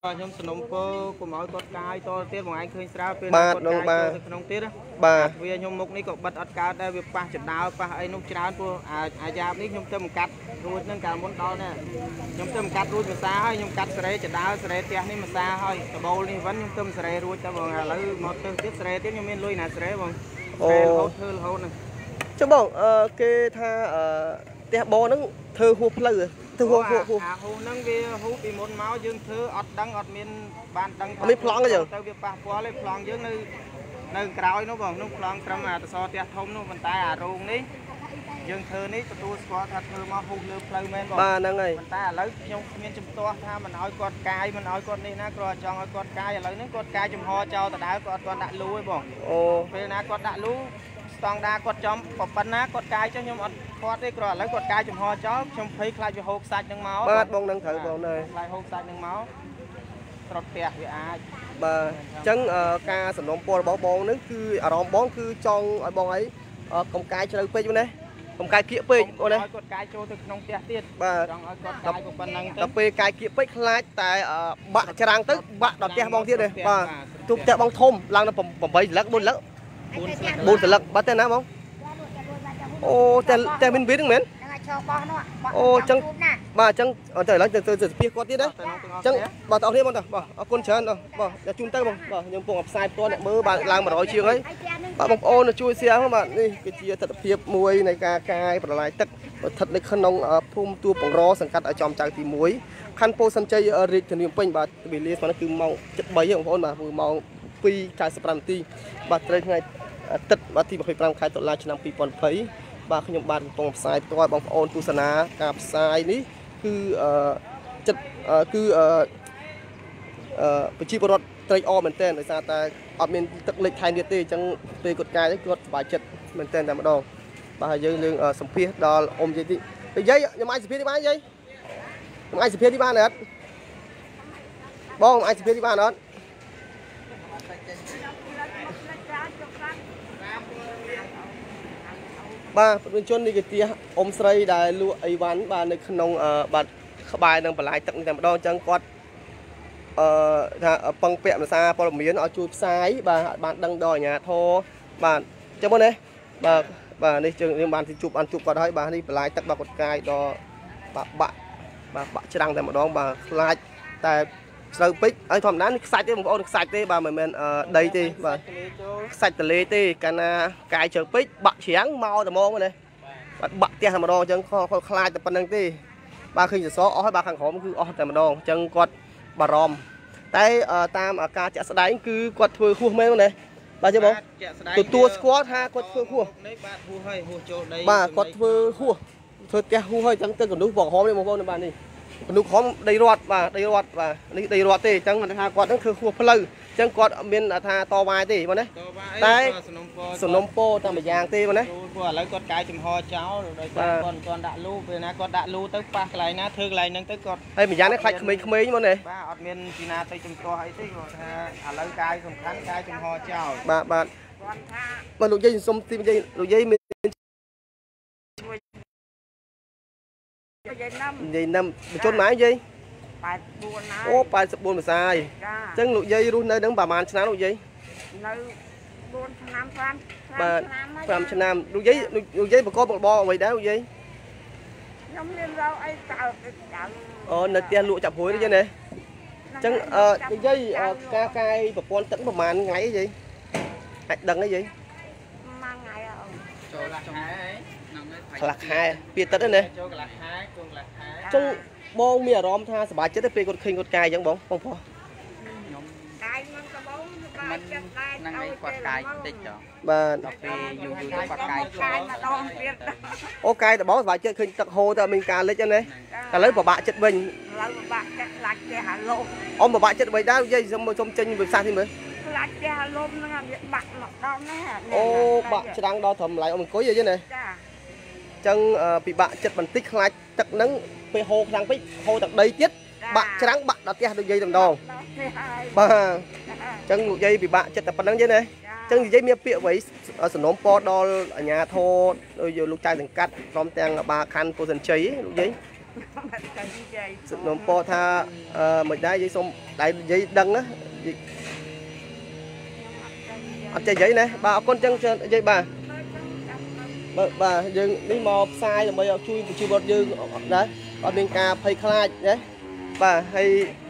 ខ្ញុំสนុំពើកុំឲ្យគាត់កាយតទៀតបងឯងឃើញស្រាវពេលបាទដងបាទក្នុងទៀតបាទវាខ្ញុំមុខនេះក៏បិទអត់កើតដែរវាប៉ះចណ្ដោប៉ះអីនោះច្រើនព្រោះអាយ៉ាបនេះខ្ញុំទៅមកកាត់រួចនឹងកាលមុនដល់នេះខ្ញុំទៅមកកាត់រួចភាសាហើយខ្ញុំកាត់សេរីចណ្ដោសេរីផ្ទះនេះភាសាហើយដបូលនេះវិញខ្ញុំទៅសេរីរួចទៅបងឥឡូវមកទៅទៀតសេរីទៀតខ្ញុំមានលុយណាសេរីបងសេរីរហូតធ្វើរហូតហ្នឹងចុះបងអឺគេថាអឺផ្ទះបងហ្នឹងធ្វើហួសផ្លូវធ្វើហួសហួសហួសអាហួសហ្នឹងវាហួសពីមុនមកយើងធ្វើអត់ដឹងអត់មានបានដឹងមានប្លង់ទេយើងទៅវាប៉ះពាល់ឯប្លង់យើងនៅនៅក្រោយនោះបងនោះប្លង់ត្រឹមអាតសផ្ទះធំនោះប៉ុន្តែអារោងនេះយើងធ្វើនេះទទួលស្គាល់ថាធ្វើមកហួសលើផ្លូវមែនបងបាទហ្នឹងហើយប៉ុន្តែឥឡូវខ្ញុំគ្មានជំទាស់ថាមិនឲ្យគាត់កាយមិនឲ្យគាត់នេះណាគ្រាន់តែចង់ឲ្យគាត់កាយឥឡូវនេះគាត់កាយចំហចោលដដែលគាត់គាត់ដាក់លូឯងបងអូពេលណាគាត់ដាក់លូស្តង់ដាគាត់ចំប៉ុណ្ណាគាត់កាយចុះខ្ញុំអត់គាត់ទេគ្រាន់តែឥឡូវគាត់កាយចំហចោលខ្ញុំភ័យខ្លាចវាហូបសាច់នឹងមកបាទបងនឹងត្រូវបងដែរខ្លាចហូបសាច់នឹងមកត្រត់ផ្ទះវាអាចបាទអញ្ចឹងការសំណុំពររបស់បងហ្នឹងគឺអារម្មណ៍បងគឺចង់ឲ្យបងអីកុំកាយជ្រៅពេកណាកុំកាយគៀកពេកបងណាឲ្យគាត់កាយចូលទៅក្នុងផ្ទះទៀតបាទចង់ឲ្យគាត់កាយប៉ុណ្ណឹងទៅដល់ពេលកាយគៀកពេកខ្លាចតែបាក់ច្រាំងទៅបាក់ដល់ផ្ទះបងទៀតទេបាទទូផ្ទះបងធំឡើងដល់eightសន្លឹកfourសន្លឹកfourសន្លឹកបាត់ទេណាបងអូតែតែមានវិនហ្នឹងមែន អូចឹងបាទអញ្ចឹងទៅឥឡូវទៅទៅស្ពៀគាត់ទៀតណាអញ្ចឹងបាទបងប្អូនបងបាទអរគុណច្រើនបាទជូនទៅបងបាទខ្ញុំកំពុងផ្សាយផ្ទាល់អ្នកមើលបាទឡើងone hundredជាងហើយបាទបងប្អូនជួយ share ផងបាទនេះគឺជាទស្សនវិជ្ជាមួយនៃការកាយប្រឡាយទឹកស្ថិតនៅក្នុងភូមិទួលបង្រសង្កាត់ចំចៅទីoneខណ្ឌពោធិ៍សែនជ័យរាជធានីភ្នំពេញបាទវេលាស្មើគឺម៉ោងsevenបងប្អូនបាទម៉ោងtwo forty-fiveនាទីបាទត្រូវថ្ងៃអាទិត្យបាទទីtwenty-fiveខែតុលាឆ្នាំtwenty twentyបាទខ្ញុំបាទកំពុងផ្សាយផ្ទាល់បងប្អូនទស្សនាការផ្សាយនេះគឺអឺចិត្តគឺអឺអឺប្រជាពលរដ្ឋត្រេកអរមែនទែនដោយសារតែអត់មានទឹកលេខថែទៀតទេអញ្ចឹងពេលគាត់កាយគាត់សប្បាយចិត្តមែនទែនតែម្ដងបាទហើយយើងនឹងសម្ភាសដល់អ៊ំយាយទីយាយខ្ញុំអាចសម្ភាសទីបានយាយខ្ញុំអាចសម្ភាសទីបានអត់បងអាចសម្ភាសទីបានអត់បាទប្រជាជននេះគេទាអ៊ំស្រីដែលលក់អីវ៉ាន់បាទនៅក្នុងបាទក្បែរនឹងបន្លាយទឹកនេះតែម្ដងអញ្ចឹងគាត់អឺថាពឹងពាក់ភាសាព័ត៌មានឲ្យជួយផ្សាយបាទបានដឹងដល់អាជ្ញាធរបាទអញ្ចឹងបងណាបាទបាទនេះយើងយើងបានជួបបានជួបគាត់ហើយបាទនេះបន្លាយទឹកបាទគាត់កាយដល់បាទបាក់បាទបាក់ច្រាំងតែម្ដងបាទខ្លាចតែស្រូវពេជ្រហើយធម្មតានេះខ្សាច់ទេបងប្អូនខ្សាច់ទេបាទមិនមែនដីទេបាទខ្សាច់ទលេទេកាលណាកាយជើងពេជ្របាក់ច្រាំងមកតែមកណាបាទបាក់ផ្ទះតែម្ដងអញ្ចឹងគាត់ខ្លាចតែប៉ុណ្្នឹងទេបាទឃើញសសអស់ហើយបាទខាងក្រោមគឺអស់តែម្ដងអញ្ចឹងគាត់បារម្ភតែតាមការចាក់ស្ដែងគឺគាត់ធ្វើហួសមែនណាបាទជិះបងទទួលស្គាល់ថាគាត់ធ្វើហួសនេះបាទហួសហើយហួសចូលដីបាទគាត់ធ្វើហួសធ្វើផ្ទះហួសហើយអញ្ចឹងទៅកណ្ដុះបងក្រមនេះបងប្អូនបាទនេះកណ្ដុះក្រមដីរត់បាទដីរត់បាទនេះដីរត់ទេអញ្ចឹងគាត់ថាគាត់នឹងធ្វើហួសផ្លូវអញ្ចឹងគាត់អត់មានថាតវ៉ាទេបងណាតែសំណុំពរតែម្យ៉ាងទេបងណាព្រោះឥឡូវគាត់កាយចំហចោលដោយសារគាត់គាត់ដាក់លូពេលណាគាត់ដាក់លូទៅប៉ះកន្លែងណាធ្វើកន្លែងហ្នឹងទៅគាត់ហើយម្យ៉ាងនេះខ្លាចក្មេងៗមកណាបាទអត់មានពីណាទៅជំទាស់អីទេគាត់ថាឥឡូវកាយសំខាន់កាយចំហចោលបាទបាទបាទលោកយាយសុំទីយាយលោកយាយមានយាយណាំបញ្ជនម៉ែយាយ eighty-four អូ eighty-four ភាសាហើយអញ្ចឹងលោកយាយរស់នៅនឹងប្រហែលឆ្នាំលោកយាយនៅ four ឆ្នាំfive បាទfiveឆ្នាំលោកយាយលោកយាយប្រកបរបរអ្វីដែរលោកយាយខ្ញុំមានរកអីកើតចាំអូនៅផ្ទះលក់ចាប់ព្រួយទេណាអញ្ចឹងអឺលោកយាយការកាយប្រព័ន្ធទឹកប្រហែលថ្ងៃយាយអាចដឹងទេយាយមួយថ្ងៃអត់ចូលកន្លះខែហើយខ្លះខែពីទឹកទេណាចូលកន្លះខែចូលកន្លះខែអញ្ចឹងបងមានអារម្មណ៍ថាសប្បាយចិត្តទេពេលគាត់ឃើញគាត់កាយអញ្ចឹងបងបងប្រុសខ្ញុំកាយមិនក៏បងមិនចិត្តដែរហ្នឹងឯងគាត់កាយតិចចុះបាទដល់ពេលយូរយូរទៅគាត់កាយកាយម្ដងទៀតអូកាយតបងសប្បាយចិត្តឃើញទឹកហូរតែមានការលិចហ្នឹងណាឥឡូវពិបាកចិត្តវិញឥឡូវពិបាកចិត្តខ្លាចផ្ទះអាលមអ៊ំពិបាកចិត្តអ្វីដែរយាយសុំសុំចេញវិសាសនេះមើលខ្លាចផ្ទះអាលមហ្នឹងវាបាក់មកដល់ណាអូបាក់ច្រាំងដល់ត្រឹមឡៃអ៊ំអង្គុយយាយណាចាអញ្ចឹងពិបាកចិត្តបន្តិចខ្លាចទឹកហ្នឹងពេលហូរខ្លាំងពេកហូរទឹកដីទៀតបាក់ច្រាំងបាក់ដល់ផ្ទះលោកយាយតែម្ដងបាទអញ្ចឹងលោកយាយពិបាកចិត្តតែប៉ុណ្្នឹងយាយណាអញ្ចឹងនិយាយមានពាក្យអ្វីសំណូមពរដល់អាជ្ញាធរដោយលោកចៅសង្កាត់ព្រមទាំងអាបាខណ្ឌពោធិ៍សែនជ័យលោកយាយចสนมปอท่าเอ่อไม่ได้ยี่ส้มได้ยี่ดังนะอันใจยี่นะbà con chân chânยี่bà bà bà dừng đi mò sai rồi bây giờ chui chui bọt dừng đấy ở bên cà phê khai đấy bà hay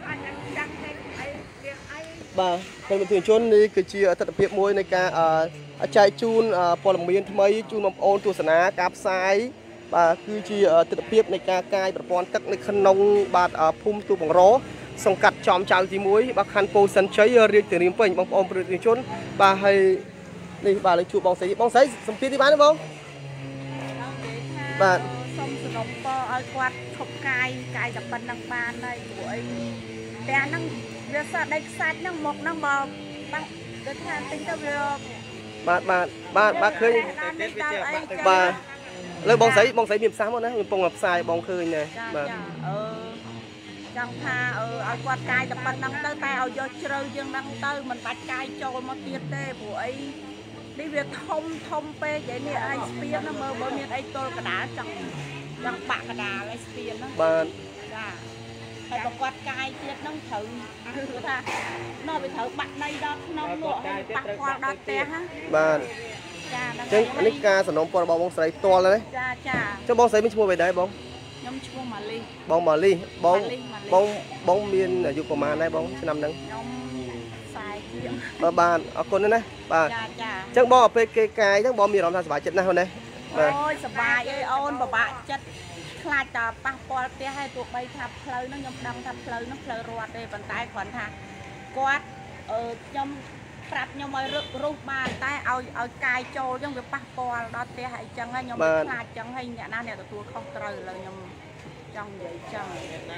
bàคนมาถึงชนนี่คือเชียร์ตัดเพียบมวยในการใจจูนพอลมีนทำไมจูนมาโอนตัวสนากราบซ้ายบ่าคือเชียร์ตัดเพียบในการกายประปอนตักในขนมบาดพุ่มตัวบังร้อส่งกัดจอมเจ้าที่มวยบาคันโปสันใช้เรียกถึงริมเป็นบางองค์ประชนบ่าให้นี่บ่าเลยชูบองใส่บองใส่สมพิษที่บ้านนะบองบ่าส้มสนมปอเอากวาดขบกายกายกับบันดังบานในหัวแต่นั่งเรือสัตว์ได้สัตว์นั่งหมกนั่งบอบังเดินทางติ้งตัวเรือบา bà bà bà bà khơi bàเลยบองใส่บองใส่เมียมซ้ำนะมีปงแบบทรายบองเคยไงbà จังพาเออเอากวาดกายกับบันดังเตอร์แต่เอาโยเชอร์ยังดังเตอร์มันปัดกายโจมมาเตี้ยเต้ผัวไอ้นี่เวียทมทมเป้ใหญ่เนี่ยไอ้สเปียนนะเมื่อเมื่อมีไอ้ตัวกระดาษจังจังปากกระดาษไอ้สเปียนนะ bà จ้าไอ้ประกวดกายเตี้ยน้องถือคือท่านอกไปถือบัตรในดอกน้องหลวงปักควาดอกเตี้ยฮะ bà จ้าดังจังอันนี้การสนมปอบองใส่ตัวเลยจ้าจ้าจังบองใส่ไม่ชั่วไปได้บองยมชั่วมาลีบองมาลีบองบองบองเมียนอยู่ประมาณไหนบองนำนังยมสายเกี่ยง bà bàเอาคนนั้นนะ bà จ้าจ้าจังบองไปเกยกายจังบองมีรองเท้าสบายจัดนะคนนี้โอ้ยสบายเอ้ยโอนบ่บะจัดคลาดต่อปะปอเตี้ยให้ตัวใบทับเพลินน้องยมดำทับเพลินน้องเพลินรอดเลยปันตายขวัญท่ากวาดเออยมปรับยมเอารูปบ้านใต้เอาเอากายโจยังไปปะปอดอเตี้ยให้จังให้ยมคลาดจังให้เนี่ยนั่นเนี่ยตัวเขาเตยเลยยมจังใหญ่จัง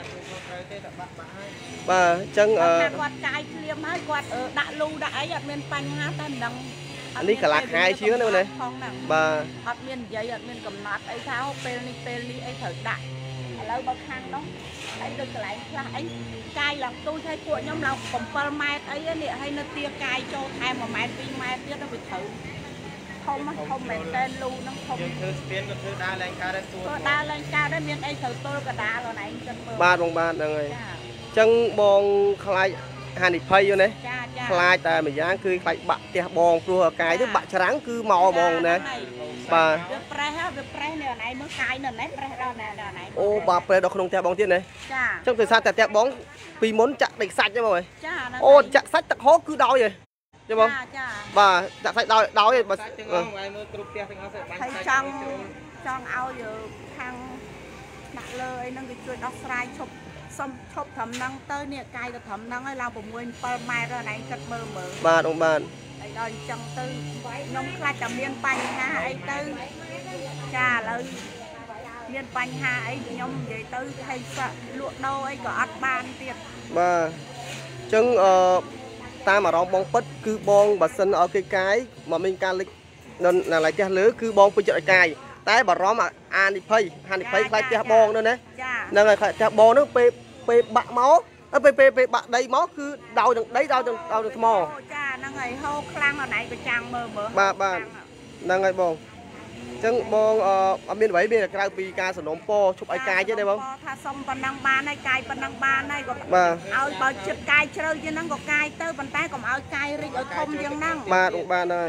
bàจังเอ่อกวาดกายเลี้ยมให้กวาดเออด่าลูด่าไอ้ยัดเมียนปัญหาแต่ดังอันนี้กะลักหายชิ้นนั่นเลยbà อัดเมียนใหญ่อัดเมียนกำนัดไอ้เท้าเปลนี่เปลนี่ไอ้เถิดด่าแล้วบางครั้งน้องไอ้เดินกระไรคลาไอ้กายหลังตู้ใช้ขวดย่อมเราผมปลาไม้ไอ้เนี่ยให้นาเตียกายโจไทยมาไม้ปีไม้เตี้ยต้องไปถือทมทมเหม็นเต้นลูน้องทมคือสเปียนก็คือดาแรงกาได้ตัวก็ดาเลยกาได้เมียนไอ้เถิดตัวกระดาเราไหนจนเปิด bà bong bà là người จังบองคลายหันอีกไฟอยู่นะจ้าจ้าคลายแต่ไม่ย่างคือคลายบะเตะบองตัวกายที่บะฉรังคือมอมองนะbà เดือดแปรฮะเดือดแปรเนี่ยไหนเมื่อกายเนี่ยไหนแปรเราเนี่ยไหน ô bà về đó không theo bóng tiên này จ้า trong thời gian tại theo bóng vì muốn chặt địch sạch chứ mọi จ้า ô chặt sạch chặt hố cứ đau vậy chứ không จ้าจ้า bà chặt sạch đau đau vậy bà จังเอาไว้มือกรุ๊ปเตี้ยจังเอาใส่บังให้ใส่จังจังเอาอยู่ทางหนักเลยนั่งก็ช่วยดอกสายชบส้มชบทำนังเต้เนี่ยกายจะทำนังให้เราผมเงินเปิดไม้เราไหนจัดเบอร์เบอร์ bà đồng bà ไอ้ดอนจังตื้อน้องคลาจะเมียนปัญหาไอ้ตื้อจ้าเลยเมียนปัญหาไอ้ยมใหญ่ตื้อให้สะลวกโดไอ้ก็อัดบานเตีย bà chân ờ, ta mà rong bong pít cứ bong bà sinh ở cái cái mà mình ca lịch nên là lại cha lứa cứ bong bây giờ cài tái bà rong mà ăn đi phơi ăn đi phơi khai cha bong nữa đấy จ้า nên là cha bong nó pe pe bạ máu nó pe pe pe bạ đầy máu cứ đau đằng đấy đau đằng đau đằng mò จ้านั่งไงโฮคลั่งเอาไหนก็จังเบอร์เบอร์ bà bà là ngày bong chân bong ờ ở bên vậy bên là cái pi ca sườn nón po chụp ai cài chứ đây bong ถ้าส้มปนังบานให้กายปนังบานให้ก็ bà เอาเบอร์จุดกายเชื่อยังนั่งก็กายเตอร์ปันใต้ก็เอากายริเอาทมยังนั่ง bà đồng bà này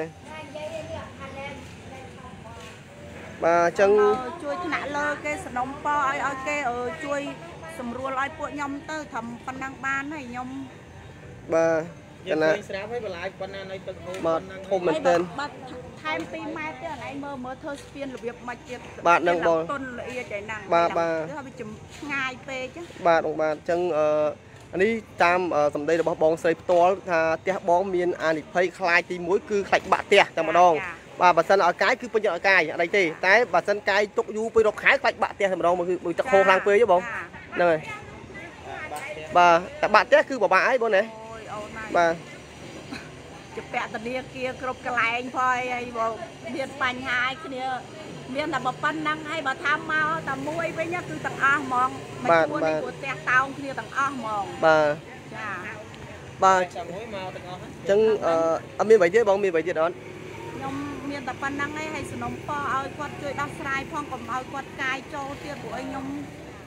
bà chân ช่วยขณะเลยแกสนมปอไอ้ไอ้แกเออช่วยสำรวจไอ้พวกยมเตอร์ทำปนังบานให้ยม bà ยั cái งเค này ยสระให้เวลาปนนั้นในตึกโฮ mà hôm mình tên บัดไทม์ปีไม้เตี้ยไหนเมื่อเมื่อเธอเปลี่ยนระเบียบมาเจ็ดบาทนั่งบ่ต้นละเอียดใจนั่งบาทบาทเพื่อไปจุ่มง่ายเปย์จ้ะ bà đồng bà chân ờ anh đi tam ờ tầm đây là bong xây to thà tia bong miền an phơi khai tí muối cứ khạch bạ tia tầm đong bà bà sân ở cái cứ bây giờ ở cái ở đây thì cái bà sân cái tục du bây đọc khái khạch bạ tia tầm đong mà cứ chắc khô lang phơi chứ bong này bà tại bạn tia cứ bảo bà ấy bong này โอ้ยเอาหน่อย bà จะแปะตะเนียเกียกรบกระไรพอยไอ้บอกเรียนปัญหาไอ้เนี่ยเรียนแต่บอกปันนั่งให้บอกทำมาแต่มวยไปเนี่ยคือต่างอ้อมองไม่ควรในตัวแตกเตาเนี่ยต่างอ้อมอง bà จ้า bà จังห้อยมาตึกเอาฮะ chân ờ ở miền bảy chứ bong miền bảy chứ đó ยมเรียนแต่ปันนั่งให้ให้สนมปอเอากวดช่วยดักสายพองกับเอากวดกายโจเตี้ยตัวไอ้ยม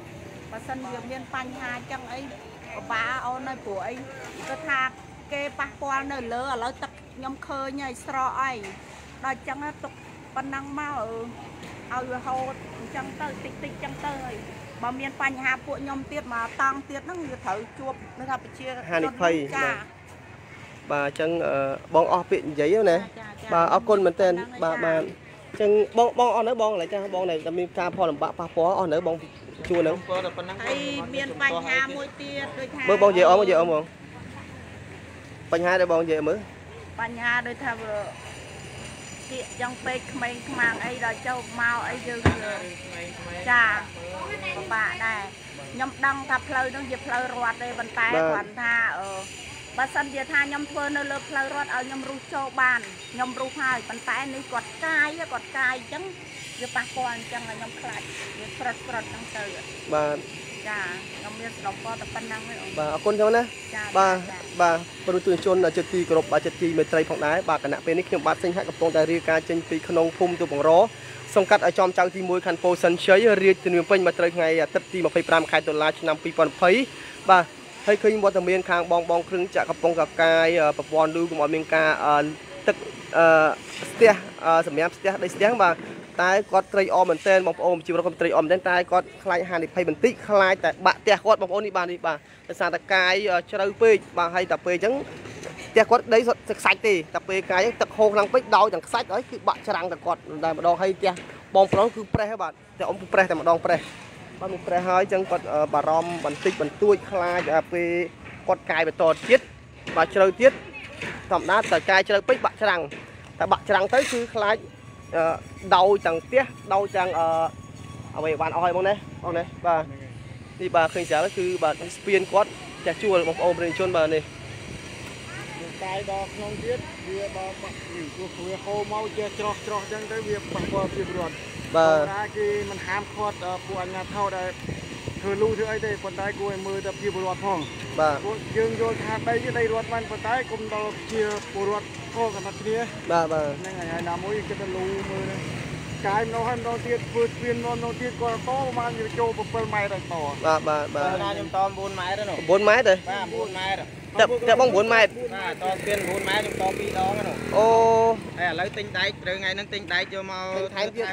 បើសិនវាមានបញ្ហាចឹងអីពិបាកអូននៅព្រោះអីគឺថាគេប៉ះពាល់នៅលើឥឡូវទឹកខ្ញុំឃើញហើយស្រកអីដល់ចឹងទុកប៉ុណ្ណឹងមកឲ្យរហូតអញ្ចឹងទៅតិចតិចចឹងទៅហើយបើមានបញ្ហាពួកខ្ញុំទៀតមកតង់ទៀតហ្នឹងវាត្រូវជួបនៅថាប្រជាហានិភ័យបាទអញ្ចឹងបងអស់ពាក្យនិយាយណាបាទអរគុណមែនទែនបាទបាទអញ្ចឹងបងបងអស់នៅបងឡើយចាបងនៅតែមានការផលលំបាកប៉ះពាល់អស់នៅបងជួនហ្នឹងហើយមានបញ្ហាមួយទៀតដូចថាមើលបងនិយាយអមនិយាយអមបងបញ្ហាដែលបងនិយាយមើលបញ្ហាដូចថាទៀកយ៉ាងពេកក្មេងខ្មាំងអីដល់ចូលមកអីយើងចាពិបាកដែរខ្ញុំដឹងថាផ្លូវនោះជាផ្លូវរដ្ឋទេប៉ុន្តែគាត់ថាអឺបើសិនជាថាខ្ញុំធ្វើនៅលើផ្លូវរដ្ឋឲ្យខ្ញុំរុះចូលបានខ្ញុំរុះហើយប៉ុន្តែនេះគាត់កាយគាត់កាយអញ្ចឹងវាប៉ះពាល់អញ្ចឹងឲ្យខ្ញុំខ្លាចវាស្រត់ស្រត់ហ្នឹងទៅបាទចាខ្ញុំមានសំណពរតែប៉ុណ្ណឹងទេអូនបាទអរគុណចឹងណាបាទបាទប្រជាជនចិត្តទីគោរពបាទចិត្តទីមេត្រីផងដែរបាទគណៈពេលនេះខ្ញុំបាទសិង្ហកំពុងតែរាយការណ៍ចេញពីក្នុងភូមិទូបង្រសង្កាត់ឲ្យចំចៅទីមួយខណ្ឌពោធិ៍សិនជ័យរាជធានីភ្នំពេញមកត្រូវថ្ងៃអាទិត្យទីម្ភៃប្រាំខែតុលាឆ្នាំពីរពាន់ยี่สิบបាទហើយឃើញវត្តមានខាងបងបងគ្រឿងចាក់កំពុងកកាយប្រព័ន្ធលូកុំឲ្យមានការទឹកស្ទះសម្រាប់ស្ទះដីស្ទះបាទតែគាត់ត្រីអមមែនទែនបងប្អូនជីវរដ្ឋគាត់ត្រីអមមែនតែគាត់ខ្លាចហានិភ័យបន្តិចខ្លាចតែបាក់ផ្ទះគាត់បងប្អូននេះបាទនេះបាទដោយសារតែកាយជ្រៅពេកបាទហើយតែពេលអញ្ចឹងផ្ទះគាត់ដីខ្សាច់ទេតែពេលកាយទឹកហូរខ្លាំងពេកដោយទាំងខ្សាច់ហើយគឺបាក់ច្រាំងតែគាត់តែម្ដងហើយផ្ទះបងប្រុសគឺប្រេះបាទតែអ៊ំគឺប្រេះតែម្ដងប្រេះបាទមានប្រេះហើយអញ្ចឹងគាត់បារម្ភបន្តិចបន្តួចខ្លាចពេលគាត់កាយបន្តទៀតបាទជ្រៅទៀតធម្មតាតែកាយជ្រៅពេកបាក់ច្រាំងតែបាក់ច្រាំងទៅគឺខ្លាចដោយទាំងផ្ទះដោយទាំងអឺអ្វីបានអស់ហើយបងណាបងណាបាទនេះបាទឃើញស្រាប់គឺបាទស្ពានគាត់ចាស់ជួលបងប្អូនប្រជាជនបាទនេះកាយដល់ក្នុងទៀតវាដល់បាក់ព្រោះវាហូរមកជាច្រោះច្រោះអញ្ចឹងទៅវាប៉ះពាល់ពីរដ្ឋបាទតែគេមិនហាមឃាត់ពួកអាជ្ញាធរដែលធ្វើលូធ្វើអីទេប៉ុន្តែគួរឲ្យមើលទៅពីពលរដ្ឋផងបាទពួកយើងយល់ថាដីគឺដីរដ្ឋបានប៉ុន្តែគុំដល់ជាពលរដ្ឋផងកណ្ដាប់គ្នាបាទបាទហ្នឹងហើយណាមួយគេទៅលូមើលហ្នឹងកាយម្ដងហើយម្ដងទៀតធ្វើស្ពានម្ដងទៀតគាត់តប្រហែលវាចូលbảyម៉ែត្រដល់តបាទបាទបាទខ្ញុំត9ម៉ែត្រហ្នឹង 9ម៉ែត្រទេបាទ9ម៉ែត្រតែតែបង9ម៉ែត្របាទតស្ពាន9ម៉ែត្រខ្ញុំតពីរដងហ្នឹងអូហើយឥឡូវទិញដែកត្រូវថ្ងៃហ្នឹងទិញដែកយកមកថែមទៀត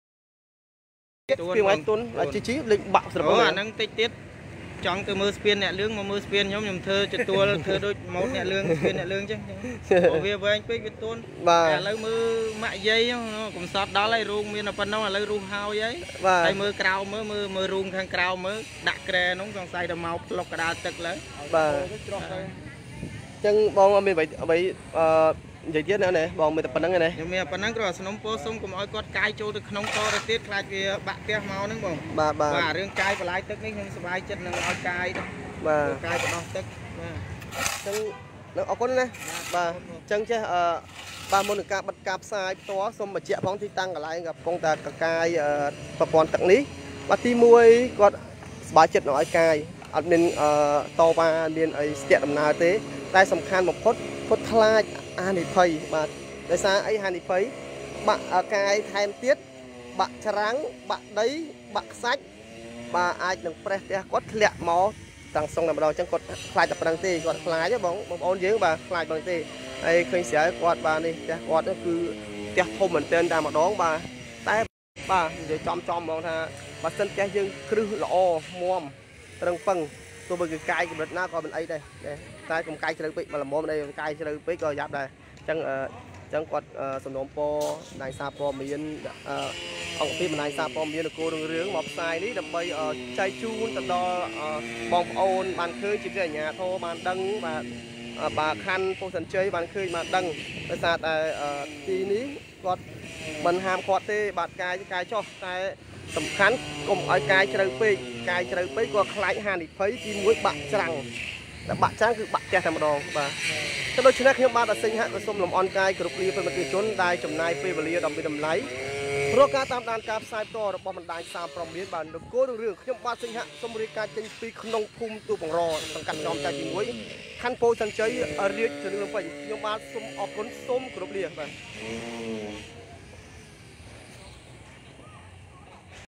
ពីមួយទុនជីជីលេខបាក់ស្រពោអាហ្នឹងតិចទៀតចង់ទៅមើលស្ពានអ្នកលឿងមកមើលស្ពានខ្ញុំខ្ញុំធ្វើទទួលធ្វើដូចម៉ូតអ្នកលឿងស្ពានអ្នកលឿងចឹងព្រោះវាវែងពេកវាទន់បាទឥឡូវមើលម៉ាក់យាយកំសត់ដល់ហើយរូងមានតែប៉ុណ្ណឹងឥឡូវរុះហើយហើយហើយមើលក្រៅមើលមើលមើលរូងខាងក្រៅមើលដាក់ក្រែនោះសង្ស័យតែមកផ្លុកកដាលទឹកលើបាទច្រោះទៅអញ្ចឹងបងអត់មានអ្វីអ្វីអឺនិយាយទៀតណាបងមានតែប៉ុណ្្នឹងឯងខ្ញុំមានប៉ុណ្្នឹងគ្រាន់តែสนុំពោសុំកុំឲ្យគាត់កាយចូលទៅក្នុងតទៅទៀតខ្លាចវាបាក់ផ្ទះមកហ្នឹងបងបាទបាទបាទរឿងកាយបន្លាយទឹកនេះខ្ញុំសប្បាយចិត្តនឹងឲ្យកាយបាទកាយបដោះទឹកបាទអញ្ចឹងនឹងអរគុណណាបាទអញ្ចឹងចេះអឺបាទមុននឹងការបិទការផ្សាយផ្ទាល់សូមបញ្ជាក់ផងទីតាំងកន្លែងកំពុងតែកកាយប្រព័ន្ធទឹកនេះបាទទីមួយគាត់សប្បាយចិត្តនឹងឲ្យកាយអត់មានអឺតវ៉ាមានអីស្ទាក់ដំណើរទេតែសំខាន់បំផុតគាត់ខ្លាចហានិភ័យបាទដោយសារអីហានិភ័យបាក់កាយថែមទៀតបាក់ច្រាំងបាក់ដីបាក់ខ្សាច់បាទអាចនឹងប្រេះផ្ទះគាត់ធ្លាក់មកទាំងសងតែម្ដងអញ្ចឹងគាត់ខ្លាចតែប៉ុណ្្នឹងទេគាត់ខ្លាចបងបងប្អូនយើងបាទខ្លាចប៉ុណ្្នឹងទេហើយឃើញស្រាវគាត់បាទនេះផ្ទះគាត់គឺផ្ទះធំមែនទែនតែម្ដងបាទតែបាទនិយាយចំចំហ្មងថាបើសិនផ្ទះយើងគ្រឹះល្អមាំត្រឹងប៉ឹងទោះបីគឺកាយកម្រិតណាក៏មិនអីដែរតែកុំកាយជ្រៅពេកមកល្មមដែរកាយជ្រៅពេកក៏យ៉ាប់ដែរអញ្ចឹងអញ្ចឹងគាត់សំណូមពរបណ្ដាញសារព័ត៌មានអង្គភាពបណ្ដាញសារព័ត៌មាននគររឿងរឿងមកផ្សាយនេះដើម្បីចែកជូនទៅដល់បងប្អូនបានឃើញជាវិញ្ញាធម៌បានដឹងបាទបាទខណ្ឌពោធិ៍សិនជ័យបានឃើញបានដឹងដោយសារតែទីនេះគាត់មិនហាមគាត់ទេបាទកាយកាយចោះតែសំខាន់កុំឲ្យកាយជ្រៅពេកកាយជ្រៅពេកក៏ខ្លាចហានិភ័យទីមួយបាក់ច្រាំងតែបាក់ច្រាំងគឺបាក់ផ្ទះតែម្ដងបាទតែដូច្នេះខ្ញុំបាទអសិង្ហក៏សូមលំអរកាយគ្រប់គ្នាប្រិមត្តជនដែលចំណាយពេលវេលាដ៏មានតម្លៃព្រោះការតាមដានការផ្សាយផ្ទាល់របស់បណ្ដាញសារព័ត៌មានបាទនគររឿងខ្ញុំបាទសិង្ហសូមរាយការណ៍ចេញពីក្នុងភូមិទូបង្រសង្កាត់ចំចៅទីមួយខណ្ឌពោធិ៍សិនជ័យរាជធានីភ្នំពេញខ្ញុំបាទសូមអរគុណសូមគោរពលាបាទ